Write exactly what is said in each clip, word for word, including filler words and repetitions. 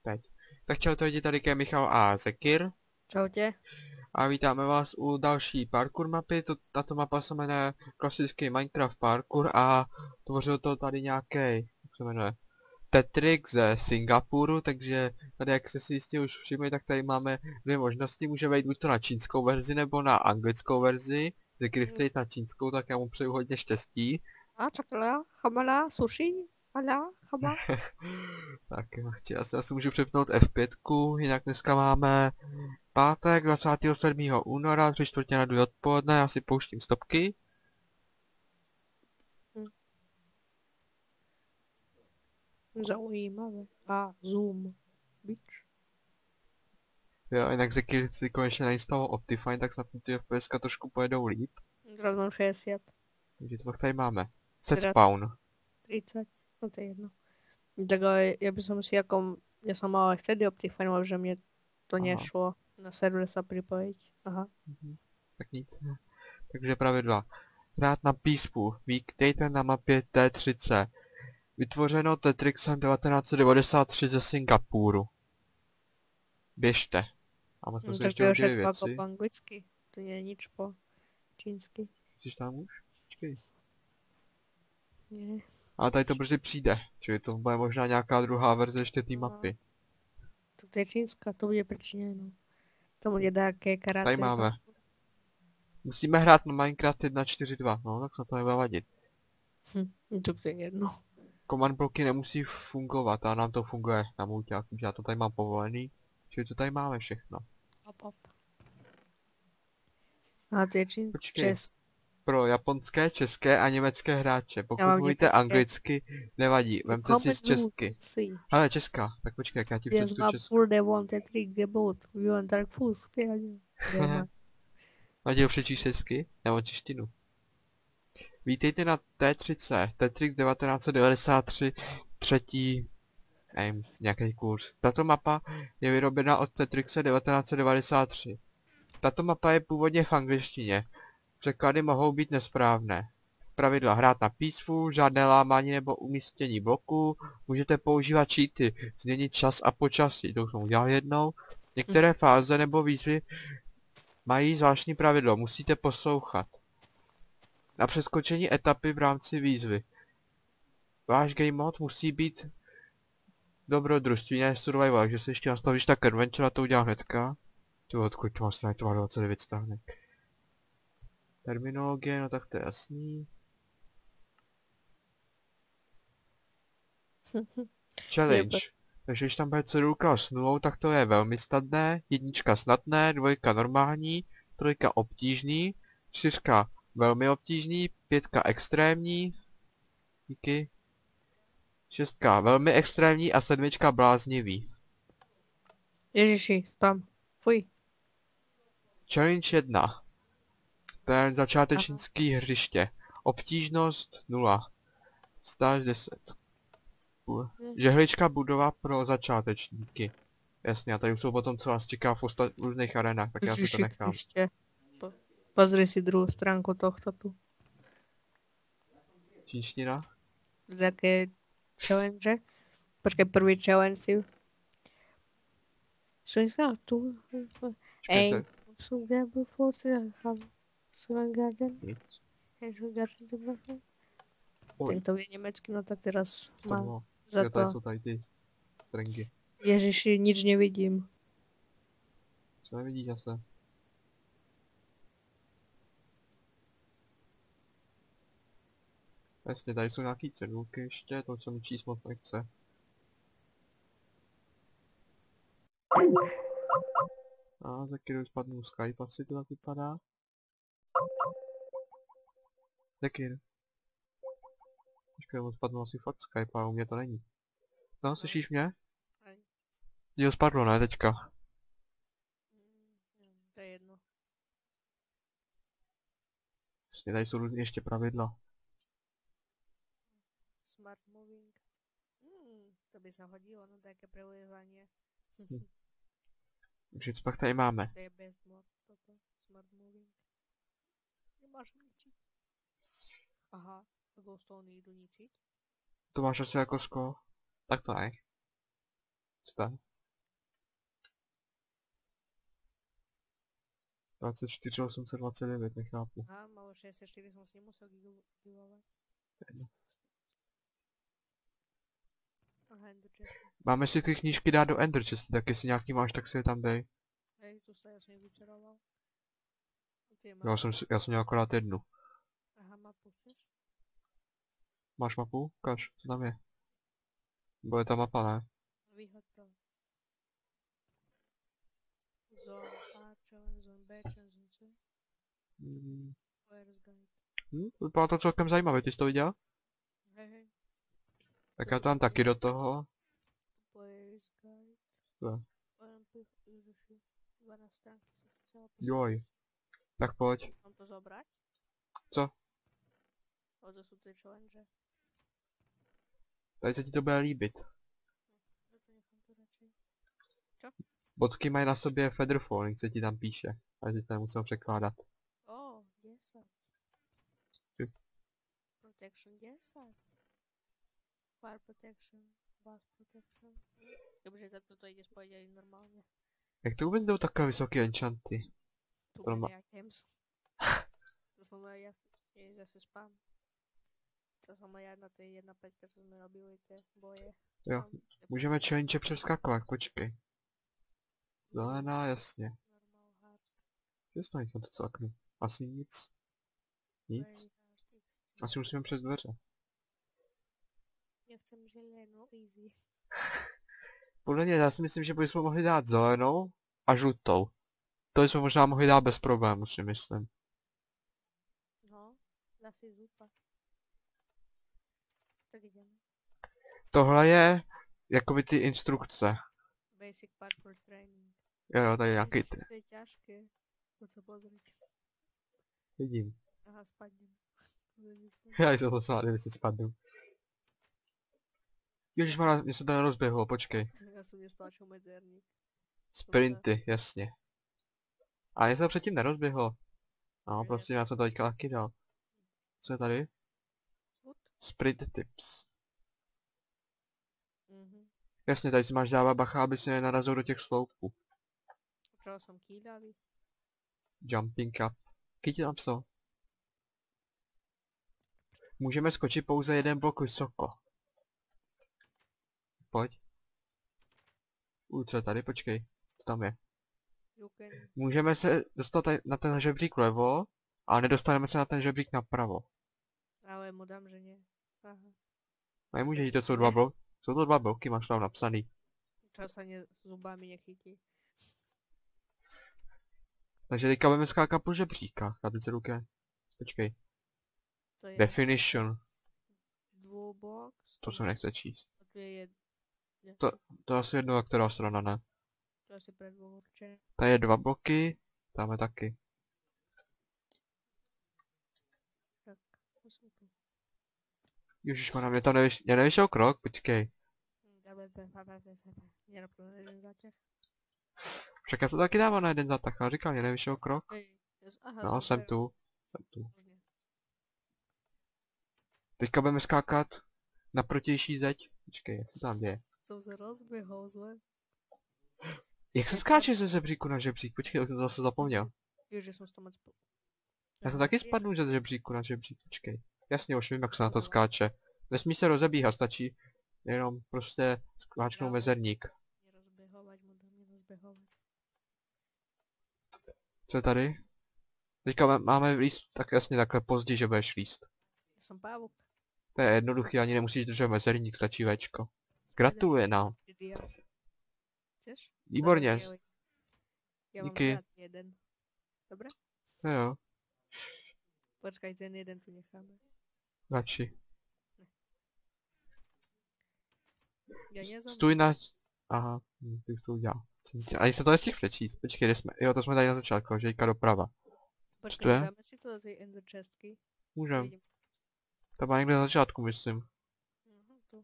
teď. Tak čau, to je tady je Michal a Zekir. Čau tě. A vítáme vás u další parkour mapy. To, tato mapa se jmenuje klasický Minecraft parkour a tvořil to tady nějaký, jak se jmenuje, Tetrik ze Singapuru, takže tady, jak jste si jistě už všimli, tak tady máme dvě možnosti. Může vejít buď to na čínskou verzi nebo na anglickou verzi. Zekir chce jít na čínskou, tak já mu přeju hodně štěstí. A čakala, chamala, sushi, ala, chama. Tak jo, chci, asi, asi můžu přepnout F pět, jinak dneska máme pátek dvacátého sedmého února, tři čtvrtě na dvě odpoledne, já si pouštím stopky. Hm. Zaujímavé. A Zoom. Bič. Jo, jinak Zekir si konečně nainstaloval Optifine, tak snad ty F P S ka trošku pojedou líp. Teraz mám šedesát. Takže to pak tady máme. Set Teraz spawn. tridsať. No to je jedno. Tak ale ja by som si ako... Ja som mal aj vtedy Optifine, že mne to Aha. nešlo na server sa pripojiť. Aha. Mhm. Tak nic. Takže pravidla. Hrát na píspu. Vítejte na mapě T tři C. Vytvořeno Tetrixem devatenáct set devadesát tři ze Singapuru. Běžte. A my jsme No, si tak ještě to je učili všetko ako věci. po anglicky. To nie je nič po čínsky. Jsi tam už? Počkej. Nie. Ale tady to brzy přijde. Čili to bude možná nějaká druhá verze ještě té mapy. To je čínska, to bude pričinené. To bude také karate. Tady máme. Musíme hrát na Minecraft jedna čtyři dva, no tak se to nebude vadit. Hm, to je jedno. Command bloky nemusí fungovat, a nám to funguje na mulťáku, že já to tady mám povolený. Čili to tady máme všechno. Hop, hop. A to je čín... Počkej. Čes... Pro japonské, české a německé hráče. Pokud mám mluvíte německé. anglicky, nevadí, vemte si z česky. Ale česká, tak počkej, jak já ti Yes, přečtu my česky. poor they wanted trick about. We want dark fools. Matěj ho přečíst česky, nebo češtinu. Vítejte na T tři C, Tetrix devatenáct set devadesát tři, třetí, nevím, nějaký kurz. Tato mapa je vyrobena od Tetrixe devatenáct set devadesát tři. Tato mapa je původně v angličtině. Překlady mohou být nesprávné. Pravidla: hrát na peaceful, žádné lámání nebo umístění bloků, můžete používat cheaty, změnit čas a počasí, to už jsem udělal jednou. Některé fáze nebo výzvy mají zvláštní pravidlo, musíte poslouchat. Na přeskočení etapy v rámci výzvy. Váš game mod musí být dobrodružství, ne survival, takže se ještě nastavíš tak adventure a to udělám hnedka. Tu odkud to vlastně to má dvacet devět stránek. Terminologie, no tak to je jasný. Challenge. Takže když tam bude cedulka s nulou, tak to je velmi snadné, jednička snadné, dvojka normální, trojka obtížný, čtyřka velmi obtížný, pětka extrémní, díky, šestka velmi extrémní a sedmička bláznivý. Ježiši, tam. Fuj. Challenge jedna. To je začátečnický hřiště. Obtížnost nula. Stáž deset. Žehlička budova pro začátečníky. Jasně, a tady už jsou potom, co vás čeká v ostat- různých arenách, tak já si to Ježiši nechám. Kriste. Po, pozri si druhú stránku tohto tu. Čínština? Také challenge. Počkej, prvý challenge si. Čo sa tu? Ej, Počkejte. sú gabu force, have Swan Garden. Nic. Oj, Tento je nemecký, no tak teraz to má bylo. za Jo, tady to. jsou tady ty stringy. Ježiši, nič nevidím. Co nevidíš zase? Jasně, tady jsou nějaký cedulky ještě, to co mi číst moc nechce. A za chvíli spadnu Skype, asi to tak vypadá. Zekir. Počkej, on spadnu asi fakt Skype, ale u mě to není. No, slyšíš mě? Jo, spadlo, ne, teďka. To je jedno. Vlastně tady jsou různě ještě pravidla. Smart moving. Hmm, to by sa hodilo, no také prelezanie. Hm. Takže co pak tady máme? To je best mod, toto. Smart moving. Nemáš ničiť. Aha, glowstone idú ničiť. To máš asi jako sko. Tak to nech. Co to je? dvacet čtyři osm set dvacet devět, nechápu. Aha, malo šedesát čtyři jsem si musel gigovat. Aha, Ender chest. Máme si ty knížky dát do Ender Chest, tak jestli nějaký máš, tak si je tam dej. Hej, tu se jasně vyčaroval. Ty Já máš. jsem, si- já jsem měl akorát jednu. Aha, mapu chceš? Máš mapu? Ukaž, co tam je. Bo je ta mapa, ne? Vyhoď to. Zone A, challenge, zone B, challenge, zone C. Hmm. Player's guide. Hm, vypadá to celkem zajímavě, ty jsi to viděl? Hej, hej. Tak já to dám taky do toho. Player's guide. Jo. Jenom pich, ježiši. dvanáct stránky se chcela Joj. Tak pojď. Mám to zobrať? Co? O, to jsou ty challenge. Tady se ti to bude líbit. No to nechám to radši. Bodky mají na sobě feather falling, se ti tam píše. Ale ty to nemusel překládat. O, deset. Ty. Protection deset. Fire protection. Blast protection. Dobře, tak toto jde spojit normálně. Jak to vůbec jdou takové vysoké enchanty? Tu To má- mě items. To jsem já, je zase spam. To jsem já na ty jedna pět, co jsme robili ty boje. Jo. Tam, Můžeme challenge přeskakovat, počkej. Zelená, jasně. Normal hard. Přesně na to celknu. Asi nic. Nic. very hard, extreme. Asi musíme přes dveře. Já chcem zelenou, easy. Podle mě, já si myslím, že bychom mohli dát zelenou a žlutou. To bychom možná mohli dát bez problémů, si myslím. No, dá si zupa. Tak jdeme. Tohle je jakoby ty instrukce. Basic parkour training. Jo, jo, tady je nějaký Ježiši, ty. to je těžké. Pojď se pozrieť. Vidím. Aha, spadnem. To není spadnem. Já jsem to snad, kdyby si spadnu. Ježišmarja, mě se to nerozběhlo, počkej. Já jsem nestáčil medzerník. Sprinty, jasně. A mě se to předtím nerozběhlo. No, Jo, prostě já jsem to teďka taky dal. Co je tady? Good. Sprint tips. Mhm. Jasně, tady si máš dávat bacha, aby si nenarazil do těch sloupů. Čo jsem kýdavý? Jumping up. Kdy ti tam psal? Můžeme skočit pouze jeden blok vysoko. Pojď. U, co je tady? Počkej. Co tam je? You can... Můžeme se dostat tady na ten žebřík levo, ale nedostaneme se na ten žebřík napravo. Ale mu dám, že ne. Aha. Nemůže jít, to jsou dva bloky. Jsou to dva bloky, máš tam napsaný. Čo sa ne, zubami nechytí. Takže teďka budeme skákat po žebříkách. Na ty ruke. Počkej. To je Definition. dvoubox. To se nechce číst. A tu je jed... To- To je asi jedno, která strana, ne? To je asi pre dvoch určené. Tady je dva bloky. Tam je taky. Tak, to jsem tu. Ježišmarja, mě tam nevyš... Mě nevyšel krok, počkej. Nerob to na jeden zátěh. Však já to taky dávám na jeden zatah, ale říkal, mě nevyšel krok. Hej, jas- aha, No, jsem super, tu. Jsem tu. možně. Teďka budeme skákat na protější zeď. Počkej, jak se tam děje? Jsem se rozběhol zle. Jak se skáče ze žebříku na žebřík? Počkej, už jsem to zase zapomněl. Ježiš, jsem s tom moc... po- Já to Aha, taky vieš, spadnu ze žebříku na žebřík, počkej. Jasně, už vím, jak se na to skáče. Nesmí se rozebíhat, stačí jenom prostě skláčknout Jo. mezerník. Nerozběhovat, mu dám nerozběhovat. Co je tady? Teďka má- máme líst tak jasně takhle pozdě, že budeš líst. Já jsem pávuk. To je jednoduchý, ani nemusíš držet mezerník, stačí Včko. Gratuluji nám. Ty dia. Chceš? Výborně. Samozřejmě. Já mám Díky. rád jeden. Dobre? Jo, jo, Počkaj, ten jeden tu necháme. radši. Já nezam... Stůj na... Aha, hm, ty jsi to udělal. Ani se to nestihl přečíst. Počkej, kde jsme? Jo, to jsme tady na začátku, že doprava. to Počkej, je? dáme si to do té ender chestky. Můžem. Vidím. To má někde na začátku, myslím. Mhm, tu.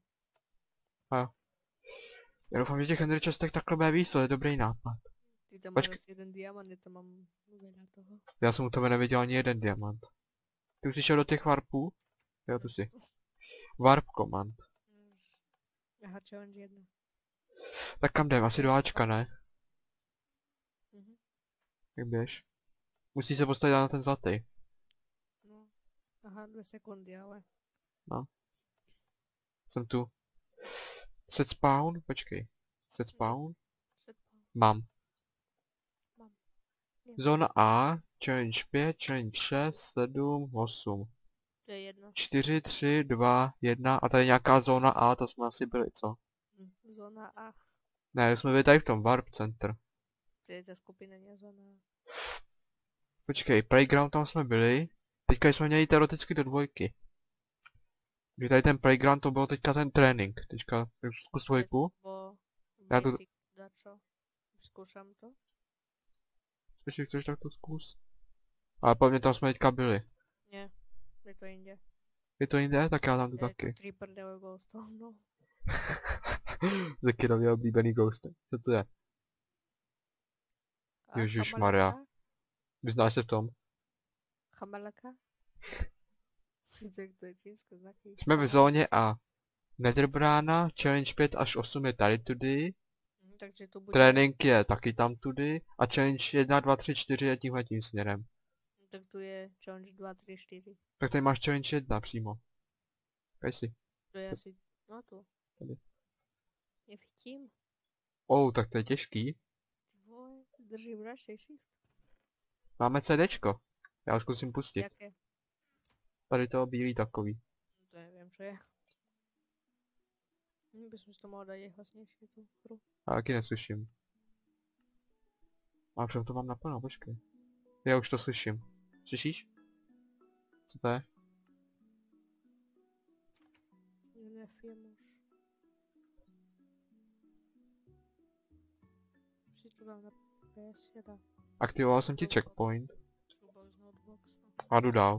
Já doufám, že těch Ender Chestech takhle bude víc, to je dobrý nápad. Ty tam Počkej. máš asi jeden diamant, já tam mám veľa toho. Já jsem u tebe neviděl ani jeden diamant. Ty už jsi šel do těch warpů? Jo, tu si. Warp command. Mm. Aha, challenge jedna. Tak kam jdem? Asi do Ačka, ne? Mhm. Jak běž? Musí se postavit na ten zlatý. No. Aha, dvě sekundy, ale. Jsem tu. Set spawn? Počkej. Set spawn? Set Mám. Mám. Zóna A, challenge pět, challenge šest, sedm, osm. To je jedno. čtyři, tři, dva, jedna a tady nějaká zóna A, to jsme asi byli, co? Hm, Zóna A. Ne, jsme byli tady v tom Warp Center. To je ta skupina, ne zóna A. Počkej, Playground tam jsme byli. Teďka jsme měli teoreticky do dvojky. Že tady ten Playground to byl teďka ten trénink. Teďka zkus dvojku. Bo Já to- basic dačo. Zkoušám to. Jestli chceš, tak to zkus. Ale po mně tam jsme teďka byli. Ne, je to jinde. Je to jinde? Tak já tam jdu Je to taky. tři prdele Glowstone, no. Zekirově oblíbený ghost. Co to je? A Ježišmarja. chamalaka? Vyznáš se v tom? Chamalaka? Tak to je čínsko znaky. Jsme v zóně A. Netherbrána, challenge pět až osm je tady tudy. Hm, Takže tu bude... Trénink je taky tam tudy. A challenge jedna, dva, tři, čtyři je tímhle tím směrem. Tak tu je challenge dva, tři, čtyři. Tak tady máš challenge jedna přímo. Kaj si. To je asi... No tu. Tady. Nevidím. Oh, tak to je těžký. Ty vole, držím radšej shift. Máme CDčko. Já už zkusím pustit. Jaké? Tady to bílý takový. To nevím, co je. Hm, bychom si to mohli dát je hlasnější tu hru. Já taky neslyším. A všem to mám naplno, počkej. Já už to slyším. Slyšíš? Co to je? Nevím už. Si to dám na P S jedna. Aktivoval jsem ti checkpoint. Shoebox notebox. A jdu dál.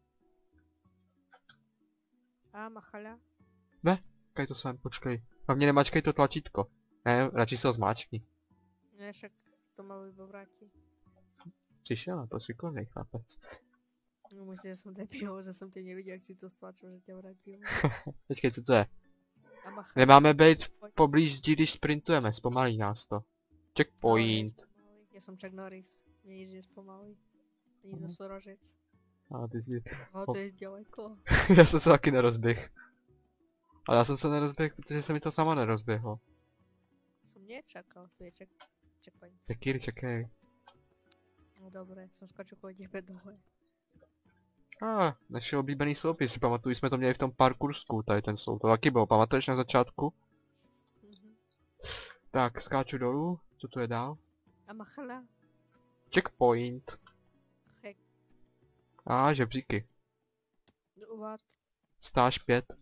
A machala. Kaj to sem, počkej. Hlavně nemačkej to tlačítko. Ne, radši se ho zmáčkni. Ne, však to má vybo vrátí. Přišel na to šikovnej chlapec. No myslím, že jsem debil, že jsem tě neviděl, jak si to stlačil, že tě vrátil. Počkej, co to je? A machala. Nemáme být poblíž zdi, když sprintujeme, zpomalí nás to. Checkpoint. Já jsem Chuck Norris. Mě nic nespomalí. Ani Mhm. nosorožec. A ty si... No to je daleko. Já jsem se taky nerozběh. Ale já jsem se nerozběh, protože se mi to samo nerozběhlo. Jsem nečakal, tu je check... checkpoint. Sekíry, čekej. No dobré, jsem skočil kvůli těbe dole. A, ah, naše oblíbený soupis, si pamatuju, jsme to měli v tom parkoursku, tady ten soud, to taky bylo, pamatuješ na začátku? Mhm. Tak, skáču dolů, co tu je dál? A machala. Checkpoint. Hek. A, ah, žebříky. What? Stáž pět.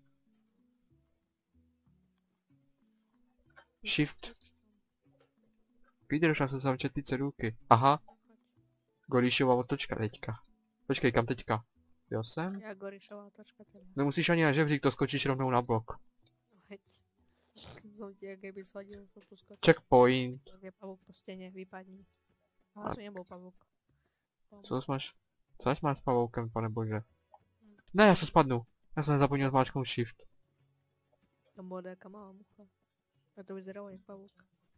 Shift. Vydrž, já jsem zamčet ty cedulky. Aha, Gorišova otočka teďka. Počkej, kam teďka? Jo jsem? Já Gorišová točka teda. Nemusíš ani na žebřík, to skočíš rovnou na blok. Heď. Jsem tě, jak kdyby shodil, to tu skočil. Checkpoint. Je pavouk po stěně, vypadni. A- Ale to nebyl pavouk. Co máš? Co máš s pavoukem, pane bože? Ne, já se spadnu. Já jsem nezapomněl zmáčknout shift. Tam byla nějaká malá mucha. A to vyzeralo jak pavouk.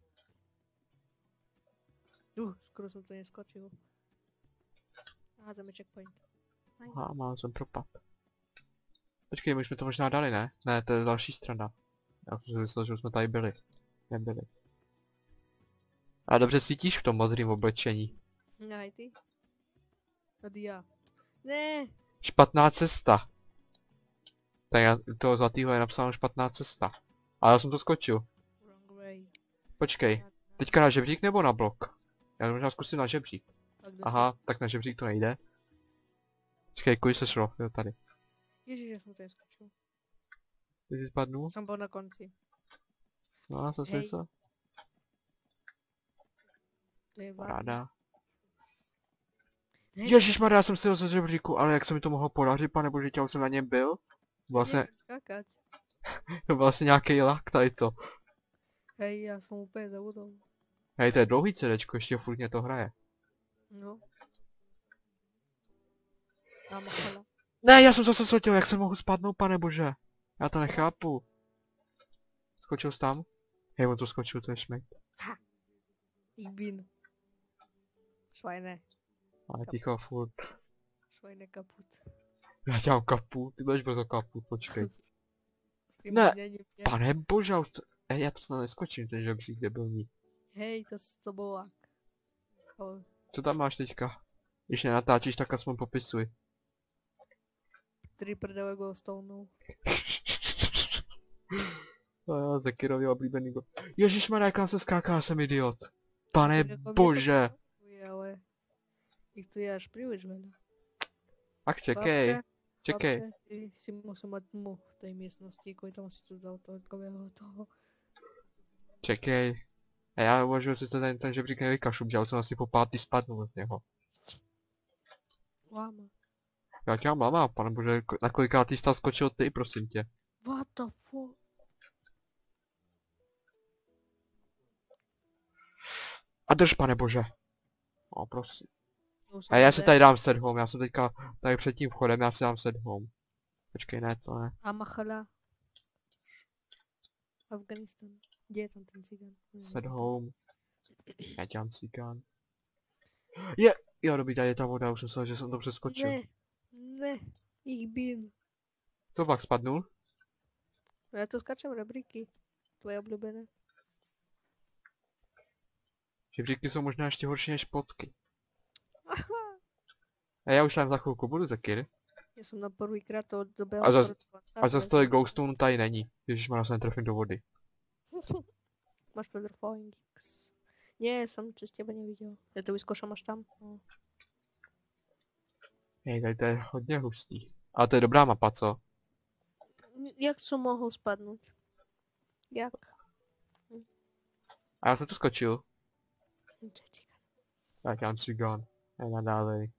Uh, skoro jsem to neskočil. Aha, tam je checkpoint. Aha, mám jsem propad. Počkej, my jsme to možná dali, ne? Ne, to je další strana. Já jsem si myslel, že už jsme tady byli. Nebyli. A dobře svítíš v tom modrým oblečení. No a ty? Tady já. Ne! Špatná cesta. Tady na toho zlatýho je napsáno špatná cesta. Ale já jsem to skočil. Wrong way. Počkej, teďka na žebřík nebo na blok? Já to možná zkusím na žebřík. A kde Aha, jsi? tak na žebřík to nejde. Počkej, kudy se šlo? Jo, tady. Ježiš, já jsem to neskočil. Ty jsi spadnul? Jsem byl na konci. No, já jsem si Hej. myslel. To je Paráda. Hej, Ježišmarja, já jsem si ho ze žebříku, ale jak se mi to mohlo podařit, pane bože, já už jsem na něm byl. Vlastně, nevím skákat. to byl vlastně nějaký lak tady to. Hej, já jsem úplně zabudol. Hej, to je dlouhý CDčko, ještě furt mě to hraje. No. A machala. Ne, já jsem zase slotil, jak jsem mohl spadnout, pane bože. Já to nechápu. Skočil jsi tam? Hej, on to skočil, to je šmejt. Ich bin. Schweine. Ale ticho furt. Švajne kaput. Já dělám kapu, ty budeš brzo kapu, počkej. S tím Ne, zněním, ne? Pane bože, už to... Ej, já to snad neskočím, ten žebřík debilní. Hej, to s tobou. Oh, Co tam máš teďka? Když nenatáčíš, tak aspoň popisuj. tři prdele glowstone. A Zekirovi oblíbený go... Ježišmarja, jak nám se skáká, jsem idiot. Pane Jako mě se bože. páčuje, ale ich tu je až príliš veľa. Tak čekej, Chlapče, čekej. chlapče, ty si musel mať tmu v tej miestnosti, kvôli tomu si tu dal toľkového toho. Čekej. A já uvažuji, si to ten, ten žebřík nevykašu, že já jsem asi po pátý spadnul z něho. Láma. Já tě mám mama, pane bože, ko- na kolikátý jsi tam skočil ty, prosím tě. What the fuck? A drž, pane bože. O, prosím. To A já si tady dám set home, já jsem teďka tady před tím vchodem, já si dám set home. Počkej, ne, to ne. A Machala. Afganistan. Kde je tam ten cigán? Set home. Já dělám cigán. Je, jo, dobrý, tady je ta voda, už myslel, že jsem to přeskočil. Ne, ne, ich bin. Co pak spadnul? No ja tu skačem rebríky. Tvoje obľúbené. Žebříky jsou možná ještě horší než potky. Aha. A já už tam za chvilku budu, Zekir. Ja som na prvýkrát to dobehol. A zas- skoro A zase to je glowstone tady není. Ježišmarja, se netrefím do vody. Máš Featherfalling X. Nie, som čez teba nevidel. Ja to vyskúšam až tam. No. Hej, tady to je hodně hustý. Ale to je dobrá mapa, co? N- Jak som mohol spadnúť? Jak? A já jsem tu skočil. To je cigán. Tak já mám cigán. Já nadávej.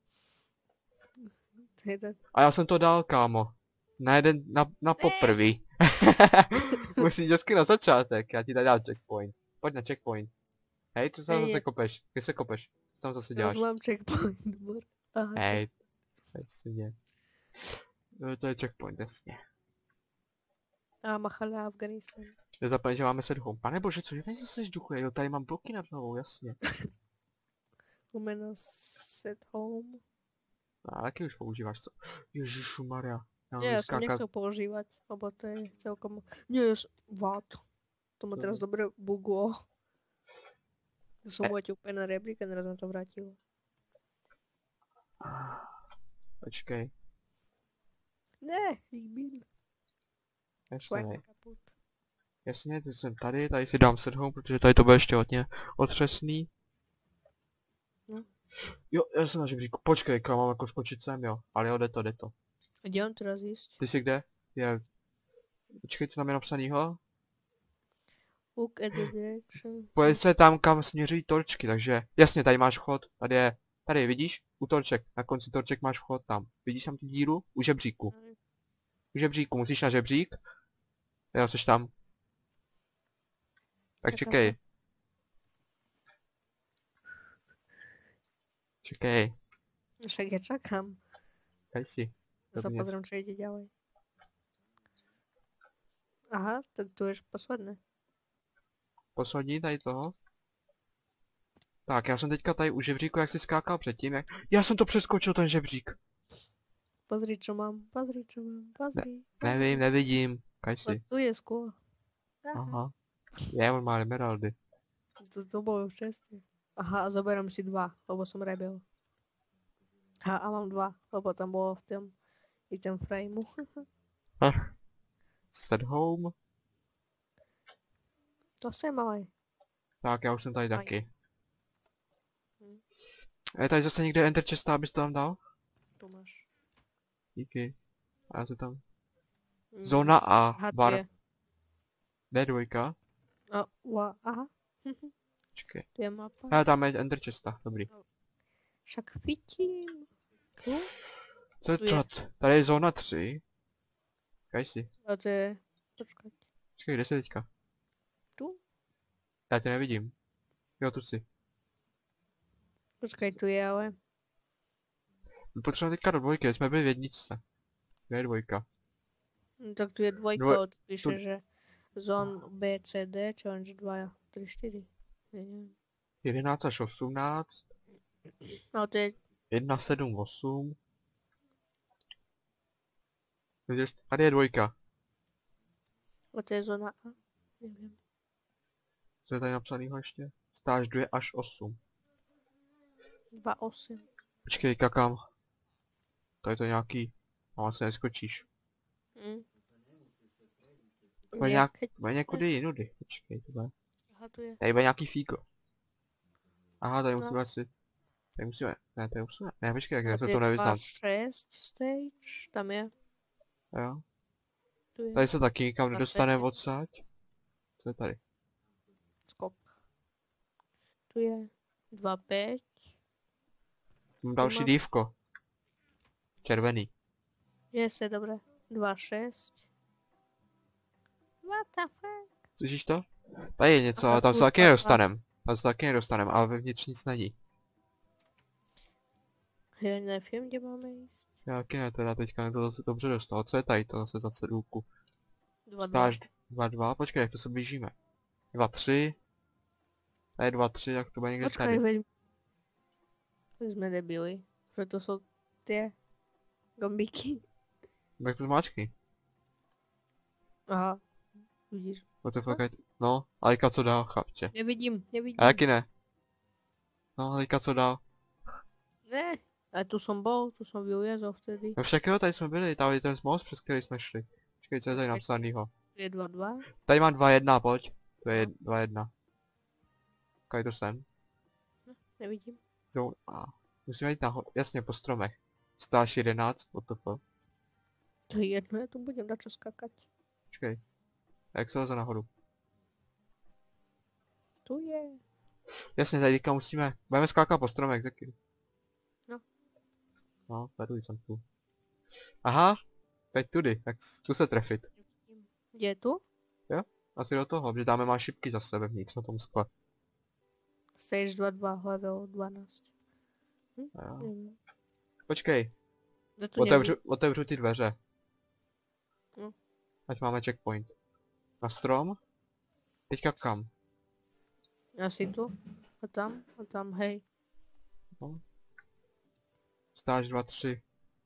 To je tak. A já jsem to dal, kámo. Na jeden, na, na poprvý. Musíš vždycky na začátek, já ti tady dám checkpoint. Pojď na checkpoint. Hej, tu se tam Hej, zase je- kopeš. Kde se kopeš? Co tam zase Ja děláš? už mám checkpoint. Bor. Aha. Hej. Jasně. No, to je checkpoint, jasně. A Machala Afganistan. Nezapomeň, že máme set home. Pane bože, co je tady zase žduchuje? Jo, tady mám bloky nad hlavou, jasně. Umeno set home. A taky už používáš, co? Ježišu Maria. Já Nie, ja mám som skákat. nechcel používať, lebo to je celkom... Nie, ja som... What? To ma teraz dobre buglo. Ja som E- e... úplne na rebrík a naraz ma to vrátilo. Počkej. Ne, ich byl. Jasně, Švajka kaput. jasně, ty jsem tady, tady si dám set home, protože tady to bude ještě hodně otřesný. No. Jo, já jsem na žebříku. Počkej, kam mám jako skočit sem, jo. Ale jo, jde to, jde to. A kde mám teraz ísť? Ty jsi kde? Je... Počkej, co tam je napsanýho? Look at the direction. Pojď se tam, kam směřují torčky, takže... Jasně, tady máš vchod, tady je... Tady, vidíš? U torček, na konci torček máš vchod tam. Vidíš tam tu díru? U žebříku. U žebříku, musíš na žebřík. Jo, jsi tam. Tak Čekám čekej. Čekej, Však ja čakám. daj si. Ja sa Dobrý, pozriem, čo ide ďalej. Aha, tak tu je posledné. Poslední tady toho. Tak, já jsem teďka tady u žebříku, jak jsi skákal předtím, jak... Já jsem to přeskočil, ten žebřík. Pozri, čo mám, pozri, čo mám, pozri. Nevím, nevidím. Kaj No, si. tu je skôr. Aha. Aha. Je, on má emeraldy. To, to bolo šťastie. Aha, a zoberiem si dva, lebo som rebel. A, a mám dva, lebo tam bolo v tom i ten frameu. Set home. To jsem ale. Tak, já už jsem tady Fajn. taky. Hm. Je tady zase někde enter chesta, abys to tam dal? Tu máš. Díky. A já to tam. Mm. Zóna A. Aha, tu Bar. je. D dva. A, ua, aha. Počkej. Tu je mapa. A tam je enter chesta, dobrý. Však vidím. Tu? Co je Tu je. to? Tady je zóna tři. Kaj si. A to je... Počkať. Počkej, kde jsi teďka? Tu? Já tě nevidím. Jo, tu jsi. Počkaj, tu je ale. My potřebujeme teďka do dvojky, jsme byli v jedničce. Kde je dvojka? No, tak tu je dvojka, Dvoj- ale tu píše, tu- že zón B, C, D, challenge dva, tri, štyri. Ja neviem. jedenáct až osmnáct. No to je, jedna, sedm, osm. Vidíš, tady je dvojka. no to je zóna A. Nevím. Co je tady napsanýho ještě? Stáž dvě až osm. Dva osm. Počkej, kakám. Tady to je nějaký... No, asi neskočíš. Hm. Bude nějak... Bude někudy jinudy. Počkej, to bude. Aha, tu je. Tady bude nějaký fíko. Aha, tady No. musíme asi... Tady musíme... Ne, tady musíme... Ne, počkej, jak A já se ty to dva nevyznám. šest stage, tam je. Jo. Tu je. Tady se taky nikam Na nedostaneme setě. odsaď. Co je tady? Skok. Tu je. Dva pět. Mám další mám- dívko. Červený. Jest, je dobré. Dva šest. What the fuck? Slyšíš to? Tady je něco, Aha, ale tam se tu taky dva, dva. nedostanem. Tam se taky nedostanem, ale vevnitř nic není. Já nevím, kde máme jít. Já taky ne, teda teďka mě to zase dobře dostalo. Co je tady to zase za cedulku? Dva, dva. Stáž dva dva, počkej, jak to se blížíme. dva tři. Tady dva tři, jak to bude někde Počkej, tady. veď. My jsme debili. Proto jsou ty gombíky. Tak to zmáčkni. Aha. Vidíš. What the fuck, ať- no, a teďka co dál, chlapče. Nevidím, nevidím. A jaký ne? No, a teďka co dál? Ne. A tu jsem bol, tu jsem vyuvězl vtedy. No však jo, tady jsme byli, tady je ten most, přes který jsme šli. Počkej, co je tady napsanýho? Tu je dva dva. Tady mám dva jedna, pojď. To je dva jedna. Kaj to sem? Nevidím. Zou... A. Musíme jít nahoru, jasně, po stromech. Stáž jedenáct, what the fuck. To je jedno, já tu budem dát čo skakat. Počkej. A jak se leze nahoru? Tu je. Jasně, tady teďka musíme, budeme skákat po stromech, taky. No. No, sleduj, jsem tu. Aha, teď tudy, tak s- tu se trefit. Kde je tu? Asi do toho, protože dáme má šipky za sebe vnitř na tom skle. Stage dva dva, level dvanáct. Hm? A jo. Nevím. Počkej, Já tu otevřu, nevím. otevřu ty dveře. No. Ať máme checkpoint. Na strom? Teďka kam? Asi tu. A tam, a tam, hej. Stáž dva tři.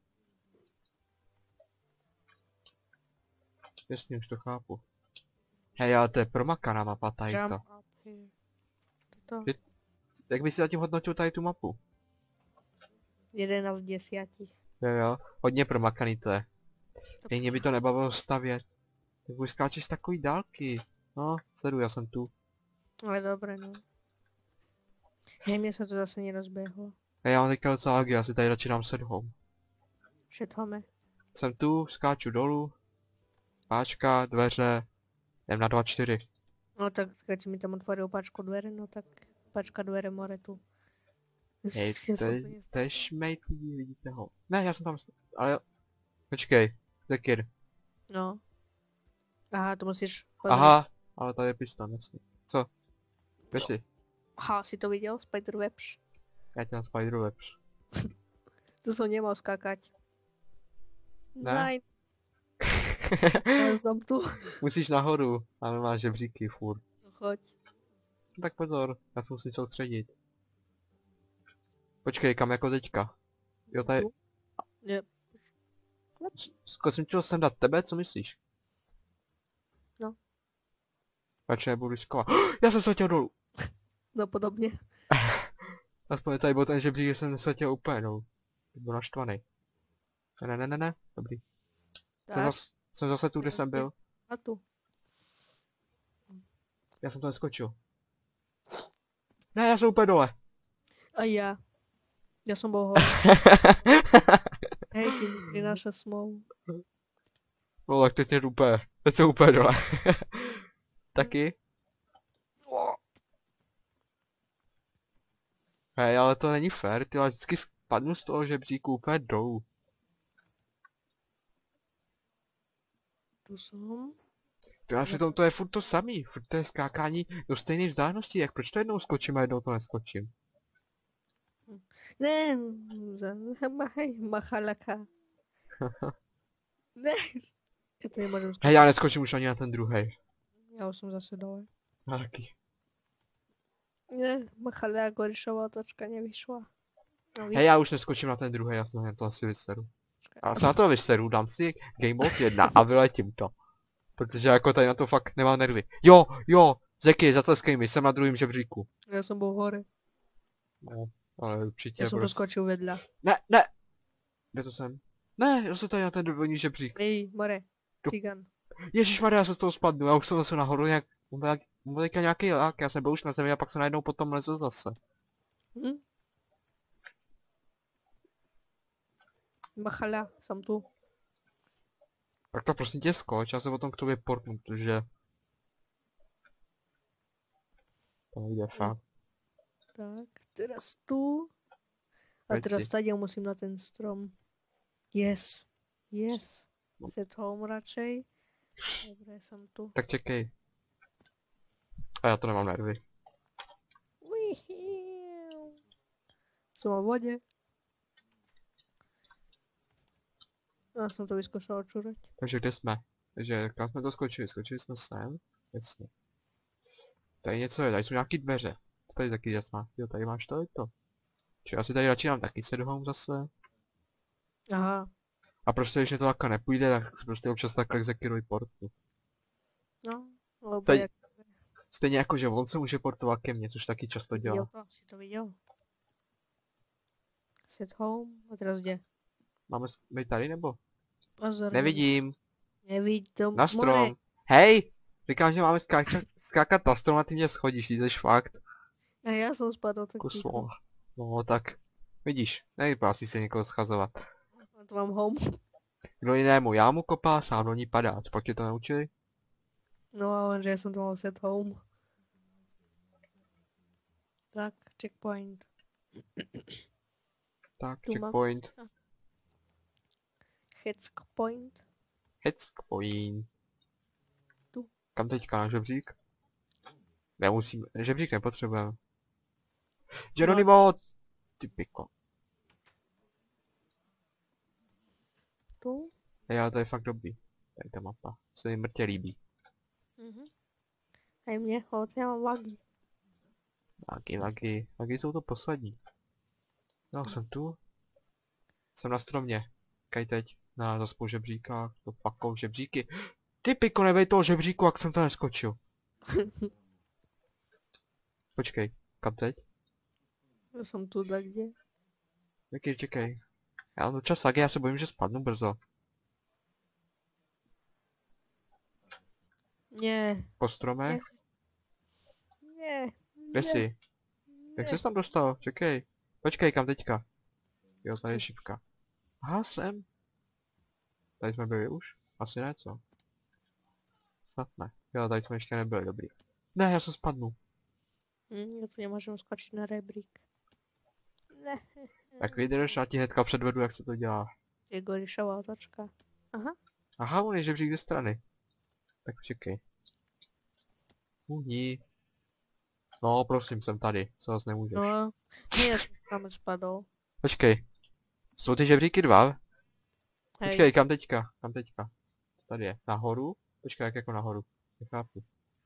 Jasně, už to chápu. Hej, ale to je promakaná mapa tady Jump to. up here. To. Je- Jak bys si zatím hodnotil tady tu mapu? jedenáct z deseti. Jo jo, hodně promakaný to je. To Hej, mě by to nebavilo stavět. Tak už skáčeš z takový dálky. No, sleduj, já jsem tu. Ale dobré, no. Hej, mně se to zase nerozběhlo. Hej, já mám teďka docela lagi, já si tady radši dám set home. Šetláme. Jsem tu, skáču dolů. Páčka, dveře. Jdem na dva čtyři. No tak, keď si mi tam otvoril pačku dvere, no tak pačka dvere more tu. Hej, Já to jsem je, to to je šmejt lidí, vidíte ho. Ne, já jsem tam, ale... Počkej, Zekir. No. Aha, to musíš... pozrieť. Aha, ale tady je piston, jasně. Co? Běž si, Aha, si to viděl? Spiderwebs? já tě na Spiderwebs. To som nemal skákať. Ne? Nein. Ale som tu. Musíš nahoru, ale máš žebříky furt. No choď. No tak pozor, já se musím soustředit. Počkej, kam jako teďka? Jo, tady, Tu? Ne, zkusím ti sem dát tebe, co myslíš? No. Radši nebudu riskovat. Já jsem se dolů. no podobně. Aspoň tady byl ten žebřík, že jsem nesletěl úplně dolů. Byl naštvaný. Ne, ne, ne, ne, dobrý. Jsem, Tak, zas, jsem zase tu, kde jsem byl. a tu. Já jsem to neskočil. Ne, já jsem úplně dole. A ja. Ja som bol hore. Hej, ty mi prináša smlouvu. No tak teď je úplně, teď jsem úplně dole. Taky? Hej, ale to není fér, ty, ale vždycky spadnu z toho žebříku úplně dolů. Tu som. Ty, a přitom to je furt to samý, furt to je skákání do stejné vzdálenosti, jak proč to jednou skočím a jednou to neskočím? Ne, za- hej, machalaka. Ne. Ja to nemôžem skočiť. Hej, já neskočím už ani na ten druhý. Ja už som zase dole. Taky. Ne, machalák, Gorišová otočka nevyšla. No, víš, Hej, já už neskočím na ten druhý, já to, já to asi vyseru. Já se na to vyseru, dám si Game Mode jedna a vyletím to. Protože jako tady na to fakt nemám nervy. Jo, jo, Zeky, zatleskej mi, jsem na druhém žebříku. já jsem byl hore. No, ale určitě Já jsem prostě... doskočil vedle. Ne, ne! Kde to jsem? Ne, já jsem tady na ten dvojní žebřík. Hej, more, Do- cigan. Ježišmarja, já se z toho spadnu, já už jsem zase nahoru nějak... On byl, jak- on byl teďka nějaký lák, já jsem byl už na zemi a pak se najednou potom lezl zase. Hm? Machala, jsem tu. Tak to prosím tě skoč, já se potom k tobě portnu, protože... To nejde fakt. Tak, teraz tu. A Pojď teraz si. tady musím na ten strom. Yes. Yes. No. Set home radšej. Dobre, jsem tu. Tak čekej. A já to nemám nervy. Uihiu. Jsem v vodě. Já jsem to vyzkoušel odčurať. Takže kde jsme? Takže kam jsme to skočili? Skočili jsme sem? Jasně. Tady něco je, tady jsou nějaký dveře. Co tady taky jasná? Jo, tady máš to, to. Čiže asi tady radši nám taky set home zase. Aha. A prostě když mě to takhle nepůjde, tak si prostě občas takhle zakiruj portu. No, lebo Tady- jak Stejně jako, že on se může portovat ke mně, což taky často si viděl dělá. to, si to viděl. Set home, a teraz kde? Máme být tady nebo? Pozor. Nevidím. Nevidím to. Na strom. Hej! Říkám, že máme skákat, skákat na strom a ty mě schodíš, ty jsi fakt. A já jsem spadl tak Kus ticho. vol. No tak, vidíš, nevypadá si se někoho schazovat. A to mám home. Kdo jinému jámu kopá, sám do ní padá. Co pak tě to naučili? No a lenže já jsem to mal set home. Tak, checkpoint. Tak, Tu mám. checkpoint. Checkpoint. Checkpoint. Tu. Kam teďka na žebřík? Nemusím, žebřík nepotřebujeme. Geronimo! Ty piko. Tu. Hej, ale to je fakt dobrý. Tady ta mapa. Se mi mrtě líbí. Mhm. A mě, ale já mám lagy. Lagy, lagy. Lagy jsou to poslední. No, jsem tu. Jsem na stromě. Kaj teď? Na zaspou žebříkách. To pakou žebříky. Ty piko, nebej toho žebříku, jak jsem to neskočil. Počkej, kam teď? Já jsem tu tak kde. Jaký, čekej. Já mám čas, já se bojím, že spadnu brzo. Ne, Po stromech? ne. Kde jsi? Jak jsi tam dostal? Čekej. Počkej, kam teďka? Jo, tady je šipka. Aha, jsem. Tady jsme byli už? Asi ne, co? Snad ne. Jo, tady jsme ještě nebyli, dobrý. Ne, já se spadnu. Hm, já tu nemůžu skočit na rebrík. Ne, Tak vydrž, já ti hnedka předvedu, jak se to dělá. je gorišová otočka. Aha, Aha, on je žebřík ze strany. Tak čekej. Uhni. No, prosím, jsem tady. Co zase nemůžeš. no, ne, já jsem tam spadl. Počkej. Jsou ty žebříky dva? Hej, Počkej, kam teďka? Kam teďka? Co tady je? Nahoru? Počkej, jak jako nahoru? Nechápu.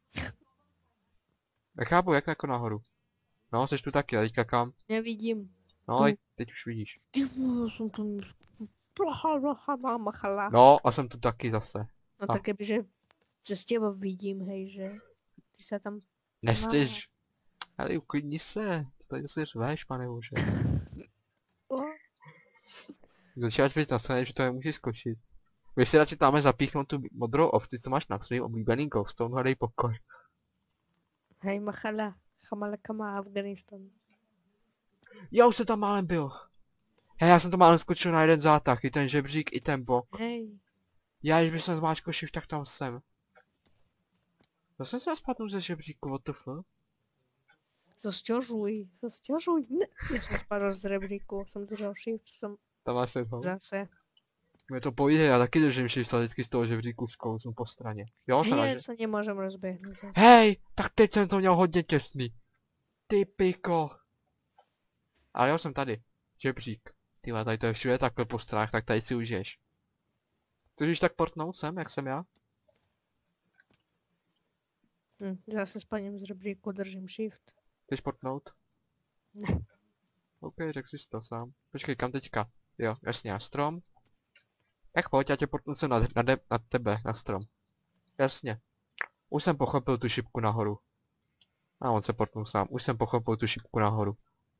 Nechápu, jak jako nahoru. No, jsi tu taky, a teďka kam? nevidím. No, Tu. teď, teď už vidíš. Ty vole, jsem tam... Plaha, plaha, máma, chala. No, a jsem tu taky zase. No a- tak kebyže se s těba vidím, hej, že ty se tam... Nestěž. Ale uklidni se. Co tady zase řveš, pane bože. O, Začínáš být na straně, že to nemůžeš skočit. Víš si radši tamhle zapíchnout tu modrou ovci, co máš na svým oblíbeným glowstone, hledej pokoj. hej, machala, chamalakama, Afganistan. Já už jsem tam málem byl. Hej, já jsem to málem skočil na jeden zátah, i ten žebřík, i ten bok. Hej, Já, když bych jsem zmáčkal shift, tak tam jsem. Zase se spadnu ze žebříku, what the fuck? zastěžuj, zastěžuj. Ne, já jsem spadl z rebríku, jsem držel shift, jsem Tam máš se ho. zase. Mě to pojde, já taky držím shift a vždycky z toho žebříku zkousnu po straně. Jo, jsem Ne, na se nemůžem rozběhnout zase. Hej, tak teď jsem to měl hodně těsný. Ty piko. Ale já jsem tady. Žebřík. Tyhle, tady to je všude takhle po stranách, tak tady si užiješ. Chceš tak portnout sem, jak jsem já? Hm, zase spadním z rebríku, držím shift. Chceš portnout? Ne. OK, řekl jsi to sám. Počkej, kam teďka? Jo, jasně, na strom. Jak pojď, já tě portnu sem na, na, de, na tebe, na strom. Jasně. Už jsem pochopil tu šipku nahoru. A on se portnul sám. Už jsem pochopil tu šipku nahoru.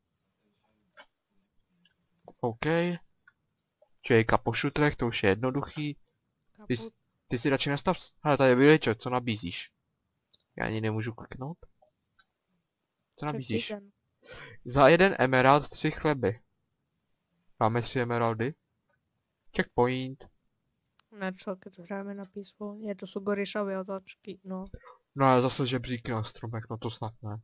OK. Čejka po šutrech, to už je jednoduchý. Ty, Kaput. ty si radši nastav... Hele, tady je village, co nabízíš? Já ani nemůžu kliknout. Co nabízíš? Cigan. Za jeden emerald tři chleby. Máme tři emeraldy. Checkpoint. Na čo, keď hráme na písmo? Nie, to sú gorišové otočky, no. No ale zase žebříky na stromech, no to snad ne.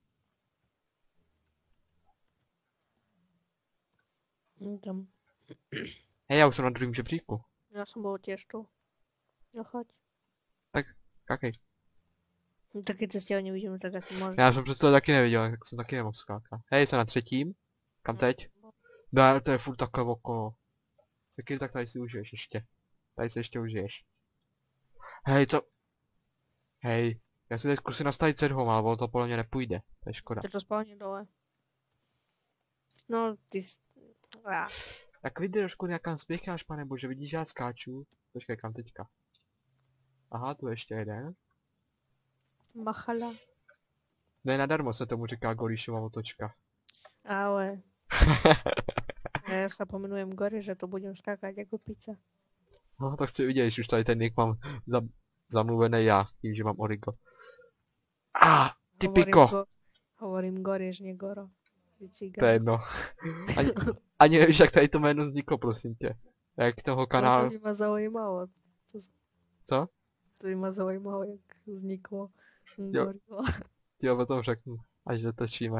Hm, Tam. Hej, já už jsem na druhém žebříku. Ja som bol tiež tu. No choď. Kakej. No tak keď sa s tebou nevidíme, tak asi môže. Já jsem přece taky neviděl, tak jsem taky nemohl skákat. Hej, jsem na třetím. Kam teď? Ne, to je furt takhle okolo. Seky, tak tady si užiješ ještě. Tady se ještě užiješ. Hej, to... Hej, já si teď zkusím nastavit set home, ale ono to podle mě nepůjde. To je škoda. To to spálne dole. No, ty s... Ah. Tak vydrž, kur, jak kam spěcháš, pane bože, vidíš, že já skáču. Počkej, kam teďka? Aha, tu ještě jeden. Machala. Ne, nadarmo se tomu říká Gorišova otočka. Ale. Ja sa pomenujem Gori, že to budem skákať ako pizza. No, to chci vidět, když už tady ten nick mám za, zamluvený já, tím, že mám Origo. A, ah, ty Hovorím piko! go- Hovorím Goriš, nie Goro. Ty To je cigán. jedno. Ani, ani nevíš, jak tady to jméno vzniklo, prosím tě. Jak toho No, kanálu... to by ma zaujímalo. To, Co? to by ma zaujímalo, jak vzniklo Jo. Gorila. Ti o tom řeknu, až dotočíme.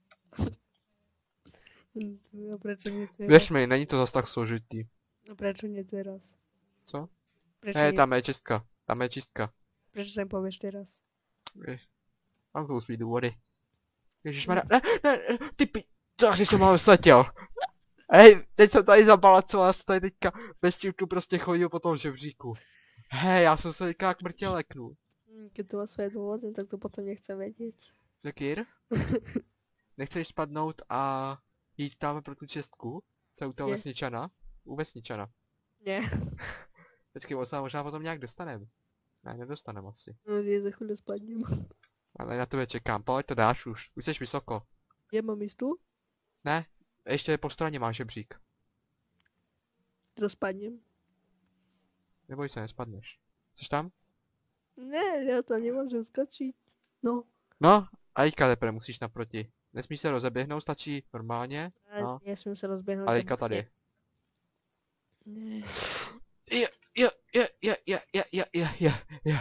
No prečo nie teraz? Věř mi, není to zas tak složitý. No prečo nie teraz? Co? Prečo, Hej, nie, tam je čistka. Tam je čistka. prečo sa im povieš teraz? Víš. Mám tu svý důvody. Ježišmarja, ne, ne, ne, ty pi... Co, když jsem mal sletěl. Hej, teď jsem tady zabalacoval, já jsem tady teďka bez tu prostě chodil po tom žebříku. Hej, já jsem se teďka jak mrtě leknul. Hm, Keď to má svoje dôvody, tak to potom nechcem vedieť. Zekýr? Nechceš spadnout a jít tam pro tu čestku? Co je u toho Je. vesničana? U vesničana. Nie. Počkej, možná, možná potom nějak dostanem. Ne, nedostanem asi. No nie, za chvíľu spadnem. Ale na tebe čekám, pojď to dáš už. Už jsi vysoko. Ja mám ísť tu? Ne, ještě po straně máš žebřík. Teraz spadnem. Neboj se, nespadneš. Jsi tam? Ne, ja tam nemôžem skočiť. No. No, a teďka teprve musíš naproti. Nesmíš se rozeběhnout, stačí normálně. A No. nesmím sa rozbehnúť. A tak teďka tady. Nie. Je, je, je, je, je, je, je, je, je, je.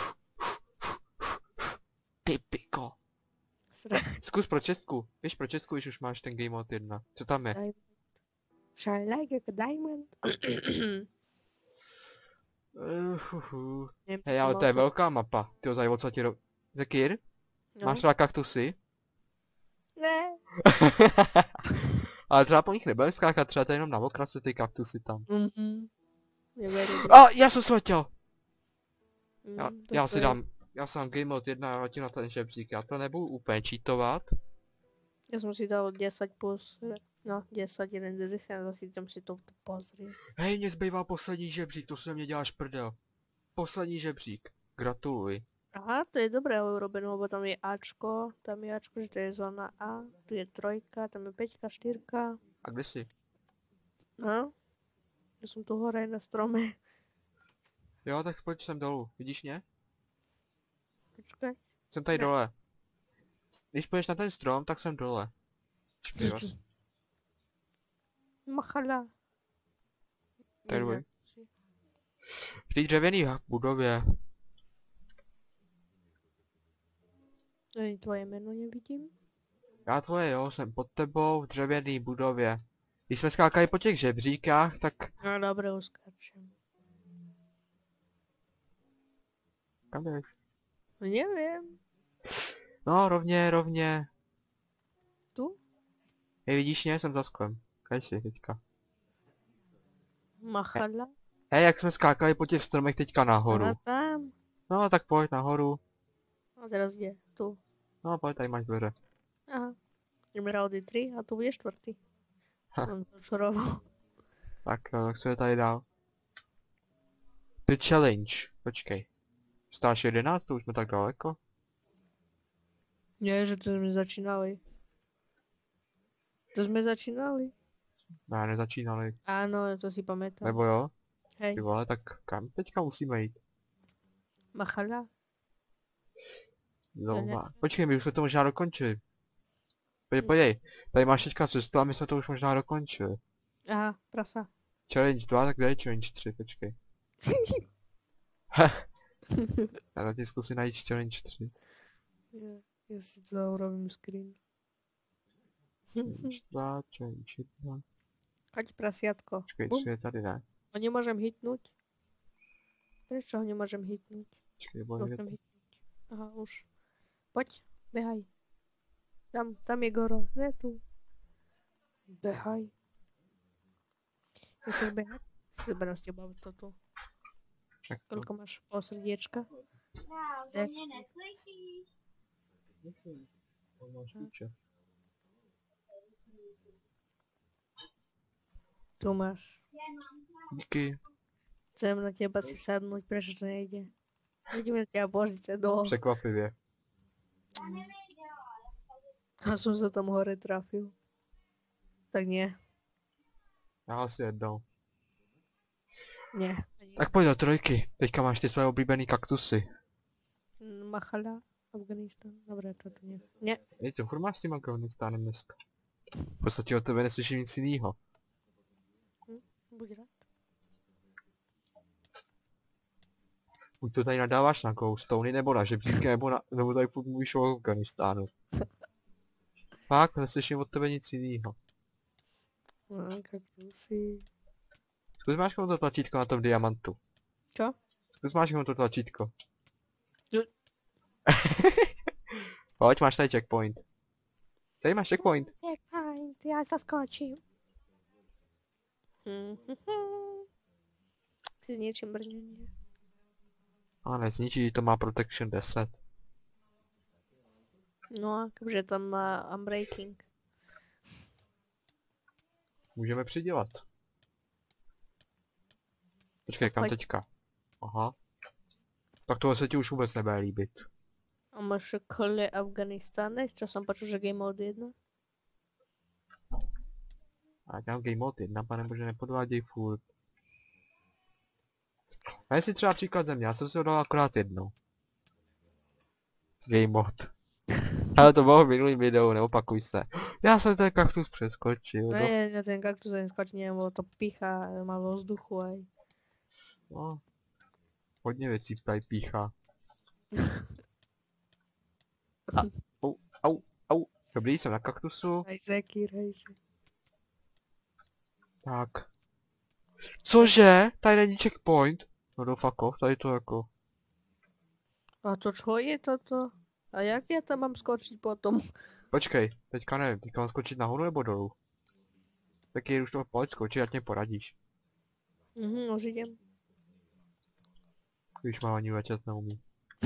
Ty piko. Sra. Zkus pro Česku. Víš pro Česku, když už máš ten game mode jedna. Co tam je? Diamond. Shine like a diamond. Uh, Neviem, čo Hej, som ale mal to je tu- velká mapa. Ty tady odsud ti ro... Zekýr? No. Máš třeba kaktusy? Ne. Ale třeba po nich nebude skákat, třeba to je jenom na okrasu ty kaktusy tam. Mhm. Neverím. A, já jsem sletěl! Já, Mm, já to si je- dám, já si dám game mode jedna a vrátím na ten žebřík. Já to nebudu úplně cheatovat. Ja som si dal desať plus, no desať, jeden, desať, a si tam si to pozriem. Hej, mě zbývá poslední žebřík, to se mě děláš prdel. Poslední žebřík. Gratuluji. Aha, to je dobré urobené, lebo tam je Ačko, tam je Ačko, že to je zóna A, tu je trojka, tam je päťka, štyrka. A kde jsi? No, ja som tu hore na strome. Jo, tak pojď sem dolů. Vidíš mě? Počkaj. Jsem tady Ne. dole. Když půjdeš na ten strom, tak jsem dole. Špivas. Machala. To je dobrý. Neviem, či- V té dřevěné budově. Ani tvoje meno nevidím. Já tvoje jo, jsem pod tebou v dřevěné budově. Když jsme skákali po těch žebříkách, tak... No dobre, uskáčem. Kam jdeš? No neviem. No, rovně, rovně. Tu? Hej, vidíš mě? Jsem za sklem. Kaj jsi teďka? Machala. Hej, jak jsme skákali po těch stromech teďka nahoru. Aha, tam. No, tak pojď nahoru. A teraz kde? Tu. No, pojď, tady máš dveře. Aha. Emeraldy tři a to bude čtvrtý. Ha. Mám to čuroval. Tak jo, tak co je tady dál? Ty challenge, počkej. Stáš jedenáct, to už jsme tak daleko? Nie, že to jsme začínali. To jsme začínali. Ne, nezačínali. Áno, to si pamätám. Nebo jo? Hej, Ty vole, tak kam teďka musíme jít? Machala. Znovu. Počkej, my už jsme to možná dokončili. Pojď, pojď, tady máš teďka cestu a my jsme to už možná dokončili. Aha, prasa. Challenge dva, tak dej challenge tři, počkej. Já zatím zkusím najít challenge tři. Ja, ja si to urobím screen. Challenge dva, challenge jedna. Kaď prasiatko. Počkej, Bum. tři je tady, ne? Ho nemôžem hitnúť? Prečo ho nemôžem hitnúť? Počkej, nebo Ho někde... chcem hitnúť. Aha, už. Poď, behaj. Tam, tam je Goro. Ne tu. Behaj. Chceš behať? Si zoberám s teba toto. Tak to. Koľko máš pol srdiečka? No, to Tak. mě neslyšíš. On máš píče. Tu máš. Díky. Chcem na teba si sadnúť, prečo to nejde? Vidíme ťa božice dole. Překvapivě. A som sa tam hore trafil. Tak nie, Já asi jednou. nie. Tak pojď do trojky. Teďka máš ty své oblíbený kaktusy. Mm, Machala, Afganistan. Dobre, to tu nie. Nie, Ej, co furt máš s tím Afganistánem dneska? V podstatě od tebe neslyším nic jinýho. buď rád. Buď to tady nadáváš na Glowstony, nebo na žebříky, nebo, na, nebo tady furt mluvíš o Afganistánu. Fakt, neslyším od tebe nic jinýho. No, kaktusy. Zkus máš to tlačítko na tom diamantu. Čo? Zkus máš to tlačítko. Jo. Pojď, máš tady checkpoint. Tady máš checkpoint. Checkpoint, ja sa skočím. Si s niečím brnenie. A nezničí, to má protection deset. No a keďže tam má unbreaking. Můžeme přidělat. Počkej, kam Pojď. teďka? Aha. Tak tohle se ti už vůbec nebude líbit. A máš kole Afganistane, čo som počul, že Game Mode jedna? A já mám game mode jedna, pane bože, nepodváděj furt. A jestli třeba příklad země, já jsem si ho dal akorát jednou. Game mode. Ale to bylo v minulým videu, neopakuj se. Já jsem ten kaktus přeskočil. No Do... je, ja ten kaktus ani skočiť neviem, lebo to pícha, má vo vzduchu aj. No. Hodně věcí tady píchá. A, au, au, au. Dobrý, jsem na kaktusu. Aj Zekir, hej. že- Tak. Cože? Tady není checkpoint? No do fuck off, tady to jako... A to čo je toto? A jak ja tam mám skočiť potom? Počkej, teďka nevím, teďka mám skočit nahoru nebo dolů? Tak je už to pojď skočit, ať mě poradíš. Mhm, už idem. Když má ani letět neumí.